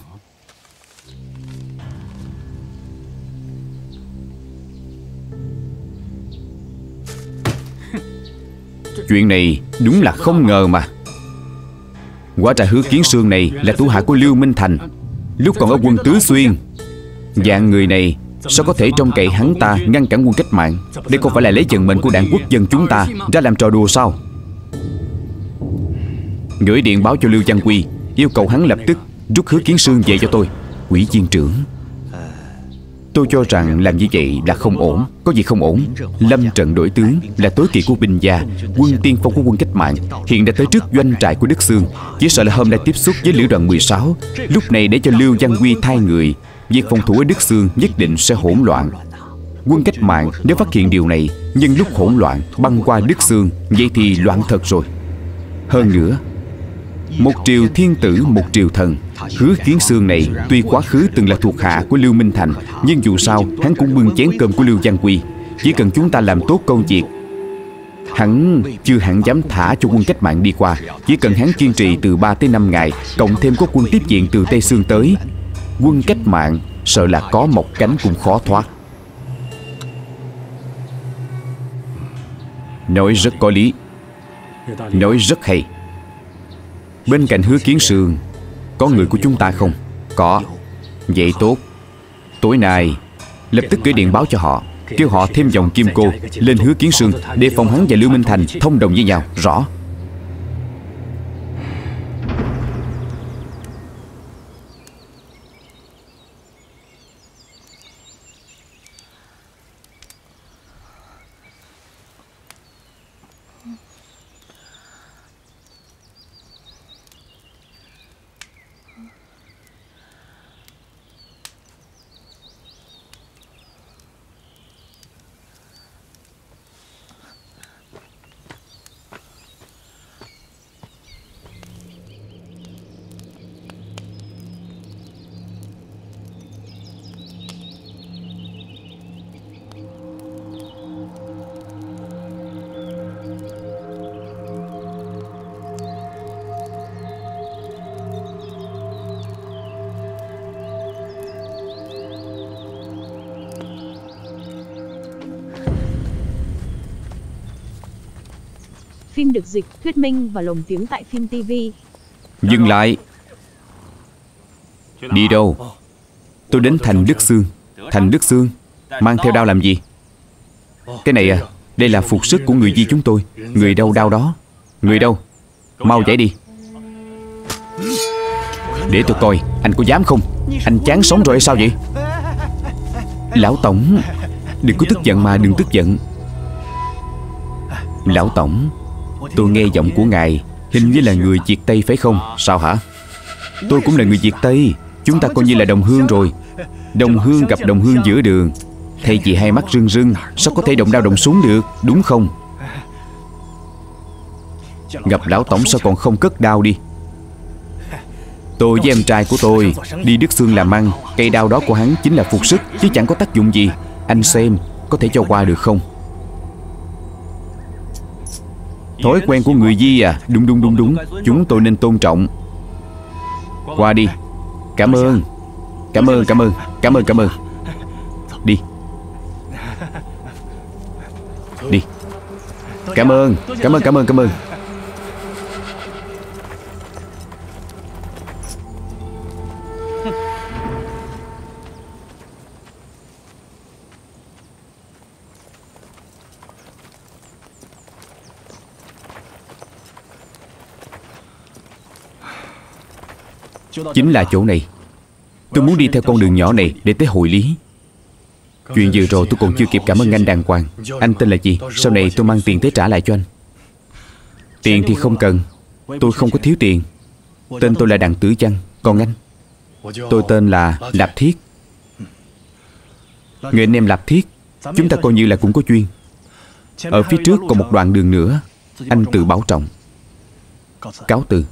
Chuyện này đúng là không ngờ mà. Hóa ra Hứa Kiến Sương này là thủ hạ của Lưu Minh Thành lúc còn ở quân Tứ Xuyên. Dạng người này sao có thể trông cậy hắn ta ngăn cản quân cách mạng? Đây không phải là lấy vận mệnh của đảng quốc dân chúng ta ra làm trò đùa sao? Gửi điện báo cho Lưu Văn Quy, yêu cầu hắn lập tức rút Hứa Kiến Sương về cho tôi. Quỷ viên trưởng, tôi cho rằng làm như vậy là không ổn. Có gì không ổn? Lâm trận đổi tướng là tối kỵ của binh gia, quân tiên phong của quân cách mạng, hiện đã tới trước doanh trại của Đức Xương. Chỉ sợ là hôm nay tiếp xúc với lữ đoàn 16. Lúc này để cho Lưu Văn Quy thay người, việc phòng thủ ở Đức Xương nhất định sẽ hỗn loạn. Quân cách mạng nếu phát hiện điều này, nhân lúc hỗn loạn băng qua Đức Xương, vậy thì loạn thật rồi. Hơn nữa, một triều thiên tử một triều thần. Hứa Kiến Sương này tuy quá khứ từng là thuộc hạ của Lưu Minh Thành, nhưng dù sao hắn cũng bưng chén cơm của Lưu Văn Quy. Chỉ cần chúng ta làm tốt công việc, hắn chưa hẳn dám thả cho quân cách mạng đi qua. Chỉ cần hắn kiên trì từ 3 tới 5 ngày, cộng thêm có quân tiếp viện từ Tây Xương tới, quân cách mạng sợ là có một cánh cũng khó thoát. Nói rất có lý, nói rất hay. Bên cạnh Hứa Kiến Sương có người của chúng ta không? Có. Vậy tốt. Tối nay lập tức gửi điện báo cho họ, kêu họ thêm dòng kim cô lên Hứa Kiến Sương, để phòng hắn và Lưu Minh Thành thông đồng với nhau. Rõ. Phim được dịch, thuyết minh và lồng tiếng tại phim TV. Dừng lại. Đi đâu? Tôi đến thành Đức Xương. Thành Đức Xương? Mang theo đao làm gì? Cái này à, đây là phục sức của người Di chúng tôi. Người đâu đao đó? Người đâu? Mau giải đi. Để tôi coi, anh có dám không? Anh chán sống rồi hay sao vậy? Lão Tổng, đừng có tức giận mà, đừng tức giận. Lão Tổng, tôi nghe giọng của ngài hình như là người Việt Tây phải không? Sao hả? Tôi cũng là người Việt Tây. Chúng ta coi như là đồng hương rồi. Đồng hương gặp đồng hương giữa đường. Thay vì hai mắt rưng rưng, sao có thể động đao động súng được, đúng không? Gặp lão Tổng sao còn không cất đao đi? Tôi với em trai của tôi đi Đức Xương làm ăn. Cây đao đó của hắn chính là phục sức, chứ chẳng có tác dụng gì. Anh xem, có thể cho qua được không? Thói quen của người Di à? Đúng. Chúng tôi nên tôn trọng. Qua đi. Cảm ơn. Đi. Đi. Cảm ơn. Chính là chỗ này. Tôi muốn đi theo con đường nhỏ này để tới hội lý. Chuyện vừa rồi tôi còn chưa kịp cảm ơn anh đàng hoàng. Anh tên là gì? Sau này tôi mang tiền tới trả lại cho anh. Tiền thì không cần. Tôi không có thiếu tiền. Tên tôi là Đặng Tử Văn. Còn anh? Tôi tên là Lạp Thiết. Người anh em Lạp Thiết, chúng ta coi như là cũng có duyên. Ở phía trước còn một đoạn đường nữa. Anh tự bảo trọng. Cáo từ.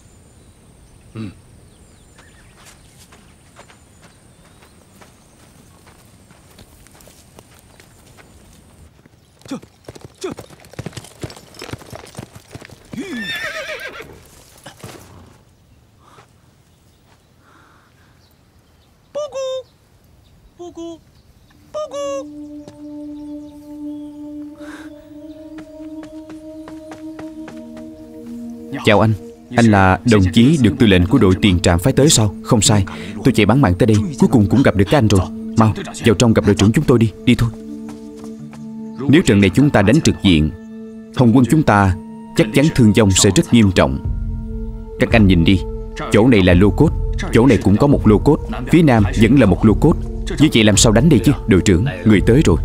Chào anh. Anh là đồng chí được tư lệnh của đội tiền trạm phái tới sao? Không sai. Tôi chạy bán mạng tới đây, cuối cùng cũng gặp được các anh rồi. Mau, vào trong gặp đội trưởng chúng tôi đi. Đi thôi. Nếu trận này chúng ta đánh trực diện, Hồng quân chúng ta chắc chắn thương vong sẽ rất nghiêm trọng. Các anh nhìn đi. Chỗ này là lô cốt, chỗ này cũng có một lô cốt, phía nam vẫn là một lô cốt. Như vậy làm sao đánh đây chứ? Đội trưởng, người tới rồi.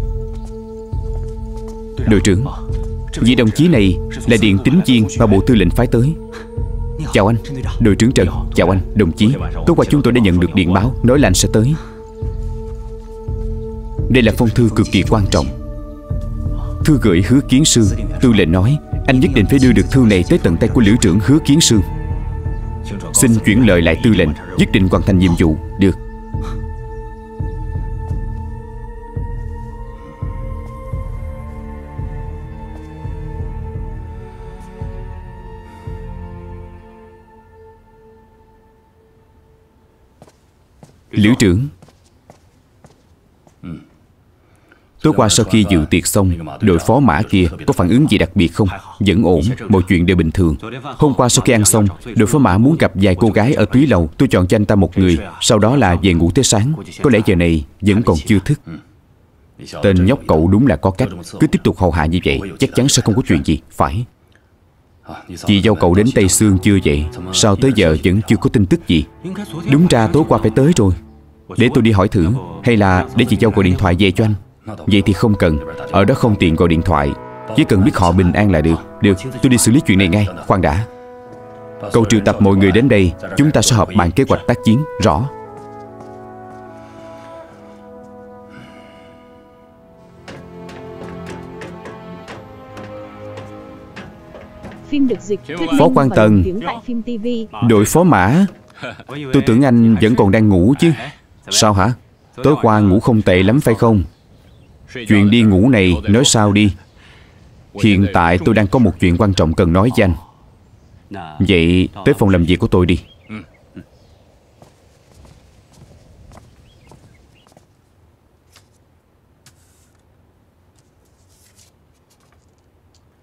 Đội trưởng, vị đồng chí này là điện tín viên mà bộ tư lệnh phái tới. Chào anh. Đội trưởng Trần. Chào anh, đồng chí. Tối qua chúng tôi đã nhận được điện báo nói là anh sẽ tới. Đây là phong thư cực kỳ quan trọng. Thư gửi Hứa Kiến Sương. Tư lệnh nói anh nhất định phải đưa được thư này tới tận tay của lữ trưởng Hứa Kiến Sương. Xin chuyển lời lại tư lệnh, nhất định hoàn thành nhiệm vụ. Được. Lữ trưởng, tối qua sau khi dự tiệc xong, đội phó mã kia có phản ứng gì đặc biệt không? Vẫn ổn, mọi chuyện đều bình thường. Hôm qua sau khi ăn xong, đội phó mã muốn gặp vài cô gái ở Túy Lầu. Tôi chọn cho anh ta một người, sau đó là về ngủ tới sáng. Có lẽ giờ này vẫn còn chưa thức. Tên nhóc cậu đúng là có cách. Cứ tiếp tục hầu hạ như vậy, chắc chắn sẽ không có chuyện gì. Phải. Chị dâu cậu đến Tây Sương chưa vậy? Sao tới giờ vẫn chưa có tin tức gì? Đúng ra tối qua phải tới rồi. Để tôi đi hỏi thử. Hay là để chị dâu gọi điện thoại về cho anh? Vậy thì không cần. Ở đó không tiện gọi điện thoại. Chỉ cần biết họ bình an là được. Được, tôi đi xử lý chuyện này ngay. Khoan đã. Cậu triệu tập mọi người đến đây. Chúng ta sẽ họp bàn kế hoạch tác chiến. Rõ. Phim được dịch, Phó Quan Tần. tại phim TV. Đội phó mã. Tôi tưởng anh vẫn còn đang ngủ chứ. Sao hả? Tối qua ngủ không tệ lắm phải không? Chuyện đi ngủ này nói sao đi. Hiện tại tôi đang có một chuyện quan trọng cần nói với anh. Vậy tới phòng làm việc của tôi đi.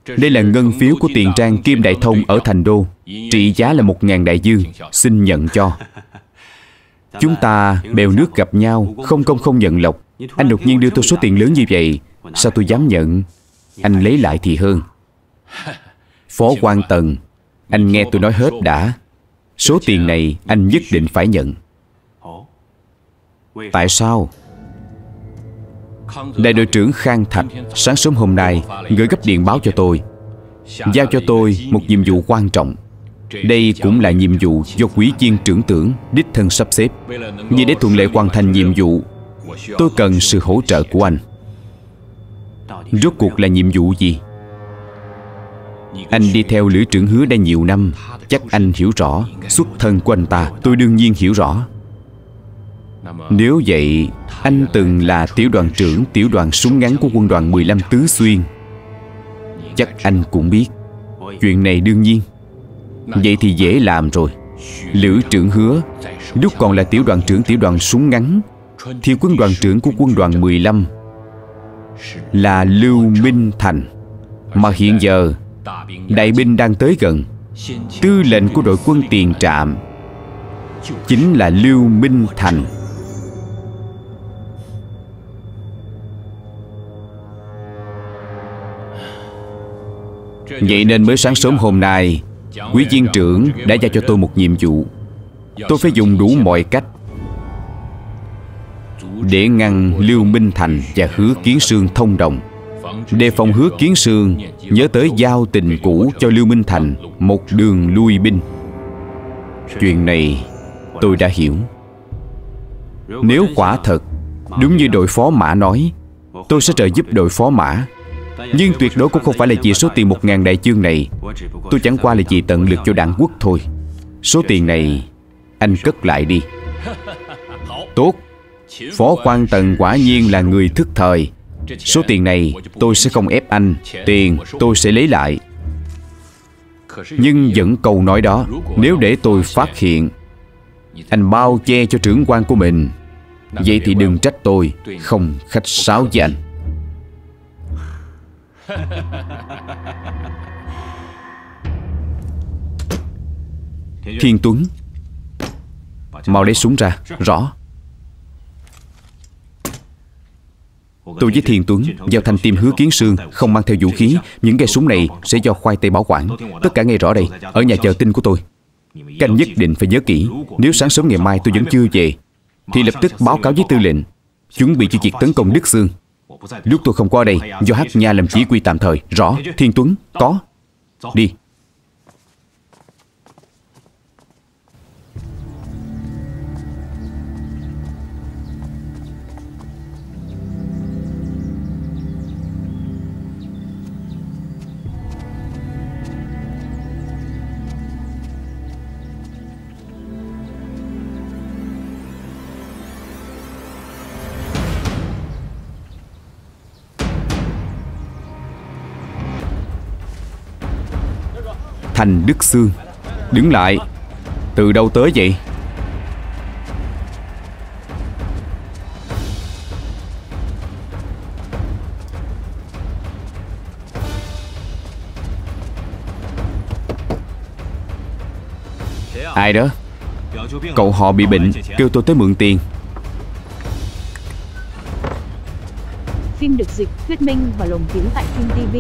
Đây là ngân phiếu của tiền trang Kim Đại Thông ở Thành Đô, trị giá là 1.000 đại dương. Xin nhận cho. Chúng ta bèo nước gặp nhau, không công không nhận lộc. Anh đột nhiên đưa tôi số tiền lớn như vậy, sao tôi dám nhận? Anh lấy lại thì hơn. Phó Quan Tần, anh nghe tôi nói hết đã. Số tiền này anh nhất định phải nhận. Tại sao? Đại đội trưởng Khang Thạch sáng sớm hôm nay gửi gấp điện báo cho tôi, giao cho tôi một nhiệm vụ quan trọng. Đây cũng là nhiệm vụ do Quý Viên trưởng tưởng đích thân sắp xếp. Vì để thuận lợi hoàn thành nhiệm vụ, tôi cần sự hỗ trợ của anh. Rốt cuộc là nhiệm vụ gì? Anh đi theo Lữ Trưởng Hứa đã nhiều năm, chắc anh hiểu rõ xuất thân của anh ta. Tôi đương nhiên hiểu rõ. Nếu vậy, anh từng là tiểu đoàn trưởng tiểu đoàn súng ngắn của quân đoàn 15 Tứ Xuyên. Chắc anh cũng biết. Chuyện này đương nhiên. Vậy thì dễ làm rồi. Lữ Trưởng Hứa lúc còn là tiểu đoàn trưởng tiểu đoàn súng ngắn thì quân đoàn trưởng của quân đoàn 15 là Lưu Minh Thành. Mà hiện giờ đại binh đang tới gần, tư lệnh của đội quân tiền trạm chính là Lưu Minh Thành. Vậy nên mới sáng sớm hôm nay, Quý Viên trưởng đã giao cho tôi một nhiệm vụ. Tôi phải dùng đủ mọi cách để ngăn Lưu Minh Thành và Hứa Kiến Sương thông đồng, đề phòng Hứa Kiến Sương nhớ tới giao tình cũ cho Lưu Minh Thành một đường lui binh. Chuyện này tôi đã hiểu. Nếu quả thật đúng như đội phó Mã nói, tôi sẽ trợ giúp đội phó Mã. Nhưng tuyệt đối cũng không phải là vì số tiền 1.000 đại chương này. Tôi chẳng qua là vì tận lực cho đảng quốc thôi. Số tiền này anh cất lại đi. Tốt. Phó Quan Tần quả nhiên là người thức thời. Số tiền này tôi sẽ không ép anh. Tiền tôi sẽ lấy lại. Nhưng vẫn câu nói đó, nếu để tôi phát hiện anh bao che cho trưởng quan của mình, vậy thì đừng trách tôi không khách sáo với anh. Thiên Tuấn, mau lấy súng ra. Rõ. Tôi với Thiên Tuấn vào thành tìm Hứa Kiến Sương, không mang theo vũ khí. Những cây súng này sẽ do khoai tây bảo quản. Tất cả nghe rõ đây, ở nhà chờ tin của tôi. Các anh nhất định phải nhớ kỹ. Nếu sáng sớm ngày mai tôi vẫn chưa về thì lập tức báo cáo với tư lệnh, chuẩn bị cho việc tấn công Đức Xương. Lúc tôi không có ở đây, do Hắc Nha làm chỉ huy tạm thời. Rõ. Thiên Tuấn, có. Đi. Thành Đức Xương. Đứng lại. Từ đâu tới vậy? Ai đó? Cậu họ bị bệnh, kêu tôi tới mượn tiền. Phim được dịch, thuyết minh và lồng tiếng tại Phim TV.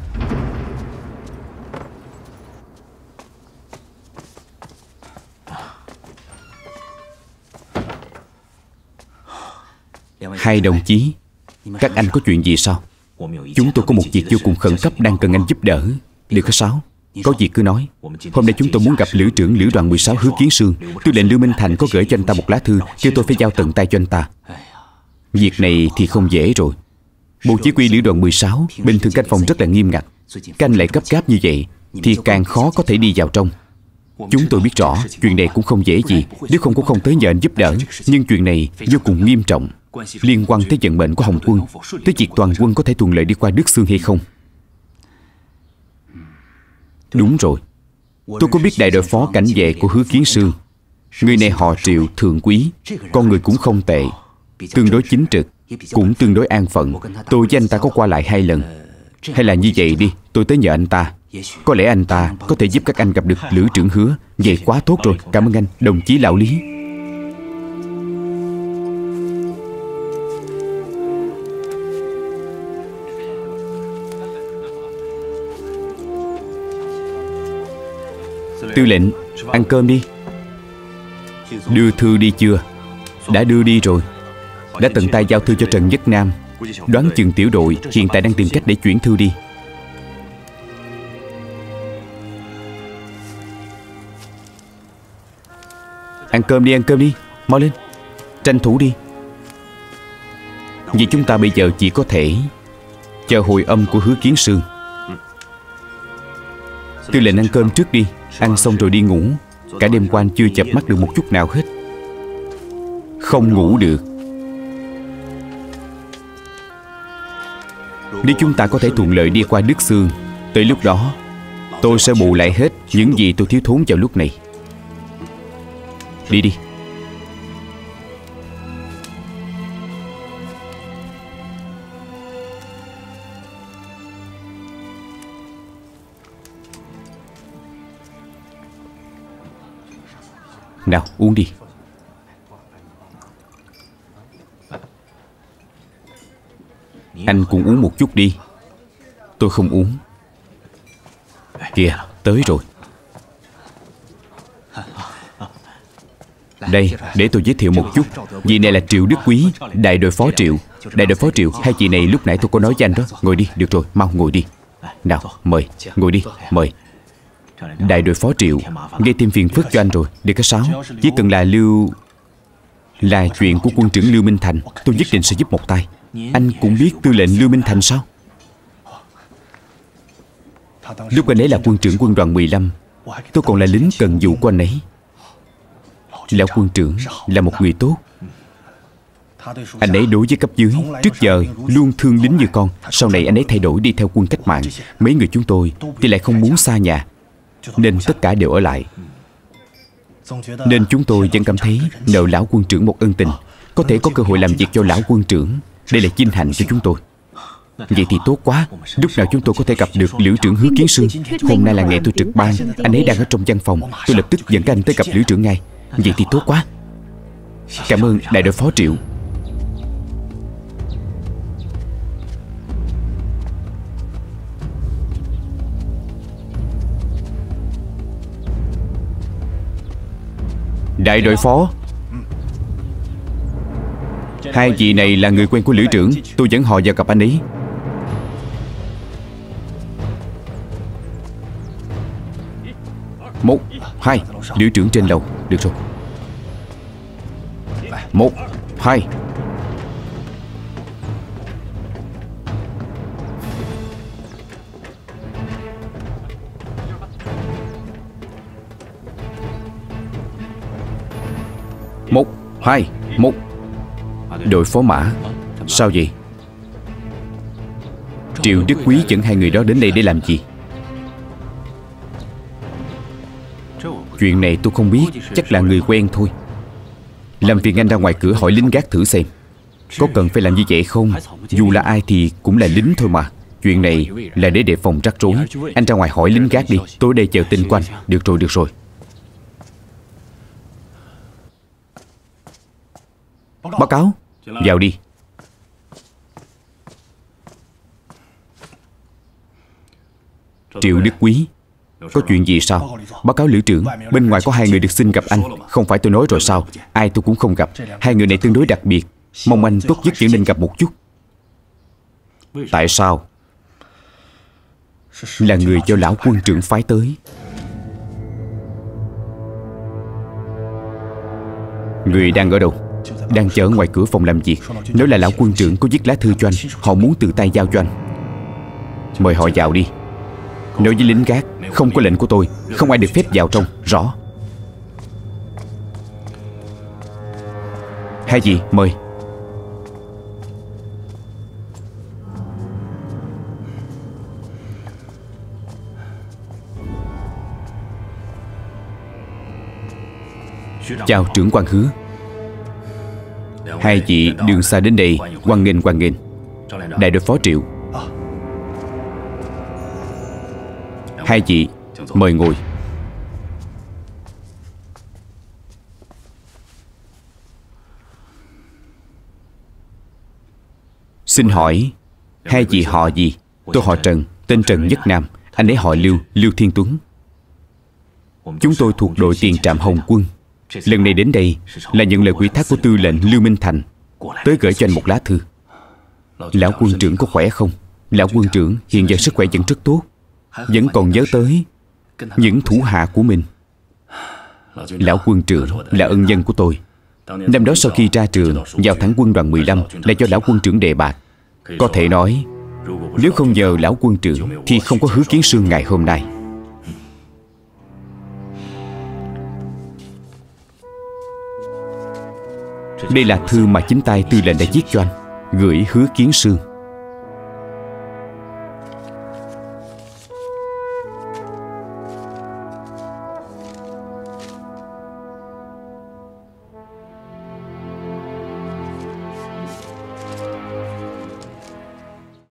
Hai đồng chí, các anh có chuyện gì sao? Chúng tôi có một việc vô cùng khẩn cấp đang cần anh giúp đỡ. Được có Sáu? Có việc cứ nói. Hôm nay chúng tôi muốn gặp Lữ trưởng Lữ đoàn 16 Hứa Kiến Sương. Tư lệnh Lưu Minh Thành có gửi cho anh ta một lá thư, kêu tôi phải giao tận tay cho anh ta. Việc này thì không dễ rồi. Bộ chỉ huy Lữ đoàn 16 bình thường canh phòng rất là nghiêm ngặt. Canh lại gấp gáp như vậy thì càng khó có thể đi vào trong. Chúng tôi biết rõ chuyện này cũng không dễ gì, nếu không cũng không tới nhờ anh giúp đỡ. Nhưng chuyện này vô cùng nghiêm trọng, liên quan tới vận mệnh của Hồng quân, tới việc toàn quân có thể thuận lợi đi qua Đức Xương hay không. Đúng rồi, tôi có biết đại đội phó cảnh vệ của Hứa Kiến Sương. Người này họ Triệu, thượng quý, con người cũng không tệ, tương đối chính trực, cũng tương đối an phận. Tôi với anh ta có qua lại 2 lần. Hay là như vậy đi, tôi tới nhờ anh ta. Có lẽ anh ta có thể giúp các anh gặp được Lữ trưởng Hứa. Vậy quá tốt rồi, cảm ơn anh, đồng chí lão Lý. Tư lệnh, ăn cơm đi. Đưa thư đi chưa? Đã đưa đi rồi. Đã tận tay giao thư cho Trần Nhất Nam. Đoán chừng tiểu đội hiện tại đang tìm cách để chuyển thư đi. Ăn cơm đi, mau lên. Tranh thủ đi. Vì chúng ta bây giờ chỉ có thể chờ hồi âm của Hứa Kiến Sương. Tư lệnh ăn cơm trước đi. Ăn xong rồi đi ngủ. Cả đêm qua anh chưa chợp mắt được một chút nào hết. Không ngủ được. Nếu chúng ta có thể thuận lợi đi qua Đức Xương, tới lúc đó tôi sẽ bù lại hết những gì tôi thiếu thốn vào lúc này. Đi đi. Nào, uống đi. Anh cũng uống một chút đi. Tôi không uống. Kìa, tới rồi. Đây, để tôi giới thiệu một chút. Vị này là Triệu Đức Quý, đại đội phó Triệu. Đại đội phó Triệu, hai chị này lúc nãy tôi có nói với anh đó. Ngồi đi, được rồi, mau ngồi đi. Nào, mời, ngồi đi, mời. Đại đội phó Triệu gây thêm phiền phức cho anh rồi. Được cái Sáu, chỉ cần là chuyện của quân trưởng Lưu Minh Thành, tôi nhất định sẽ giúp một tay. Anh cũng biết tư lệnh Lưu Minh Thành sao? Lúc anh ấy là quân trưởng quân đoàn 15, tôi còn là lính cần vụ của anh ấy. Lão quân trưởng là một người tốt. Anh ấy đối với cấp dưới trước giờ luôn thương lính như con. Sau này anh ấy thay đổi đi theo quân cách mạng. Mấy người chúng tôi thì lại không muốn xa nhà, nên tất cả đều ở lại. Nên chúng tôi vẫn cảm thấy nợ lão quân trưởng một ân tình. Có thể có cơ hội làm việc cho lão quân trưởng, đây là vinh hạnh cho chúng tôi. Vậy thì tốt quá. Lúc nào chúng tôi có thể gặp được Lữ trưởng Hứa Kiến Sương? Hôm nay là ngày tôi trực ban. Anh ấy đang ở trong văn phòng. Tôi lập tức dẫn các anh tới gặp Lữ trưởng ngay. Vậy thì tốt quá. Cảm ơn đại đội phó Triệu. Đại đội phó, hai vị này là người quen của Lữ trưởng. Tôi dẫn họ vào gặp anh ấy. Một, hai. Lữ trưởng trên lầu. Được rồi. Một, hai. Một, hai, một. Đội phó Mã. Sao vậy? Triệu Đức Quý dẫn hai người đó đến đây để làm gì? Chuyện này tôi không biết. Chắc là người quen thôi. Làm phiền anh ra ngoài cửa hỏi lính gác thử xem. Có cần phải làm như vậy không? Dù là ai thì cũng là lính thôi mà. Chuyện này là để đề phòng rắc rối. Anh ra ngoài hỏi lính gác đi. Tôi đây chờ tin của anh. Được rồi, được rồi. Báo cáo. Vào đi. Triệu Đức Quý, có chuyện gì sao? Báo cáo Lữ trưởng, bên ngoài có hai người được xin gặp anh. Không phải tôi nói rồi sao? Ai tôi cũng không gặp. Hai người này tương đối đặc biệt. Mong anh tốt nhất vẫn nên gặp một chút. Tại sao? Là người do lão quân trưởng phái tới. Người đang ở đâu? Đang chờ ngoài cửa phòng làm việc. Nói là lão quân trưởng có viết lá thư cho anh. Họ muốn tự tay giao cho anh. Mời họ vào đi. Nói với lính gác, không có lệnh của tôi, không ai được phép vào trong. Rõ. Hai vị, mời. Chào trưởng quan Hứa. Hai vị đường xa đến đây, hoan nghênh, hoan nghênh. Đại đội phó Triệu. Hai vị mời ngồi. Xin hỏi hai vị họ gì? Tôi họ Trần, tên Trần Nhất Nam. Anh ấy họ Lưu, Lưu Thiên Tuấn. Chúng tôi thuộc đội tiền trạm Hồng Quân. Lần này đến đây là nhận lời ủy thác của tư lệnh Lưu Minh Thành, tới gửi cho anh một lá thư. Lão quân trưởng có khỏe không? Lão quân trưởng hiện giờ sức khỏe vẫn rất tốt, vẫn còn nhớ tới những thủ hạ của mình. Lão quân trưởng là ân nhân của tôi. Năm đó sau khi ra trường vào thẳng quân đoàn 15 là do lão quân trưởng đề bạt. Có thể nói nếu không nhờ lão quân trưởng thì không có Hứa Kiến Sương ngày hôm nay. Đây là thư mà chính tay tư lệnh đã viết cho anh, gửi Hứa Kiến Sương.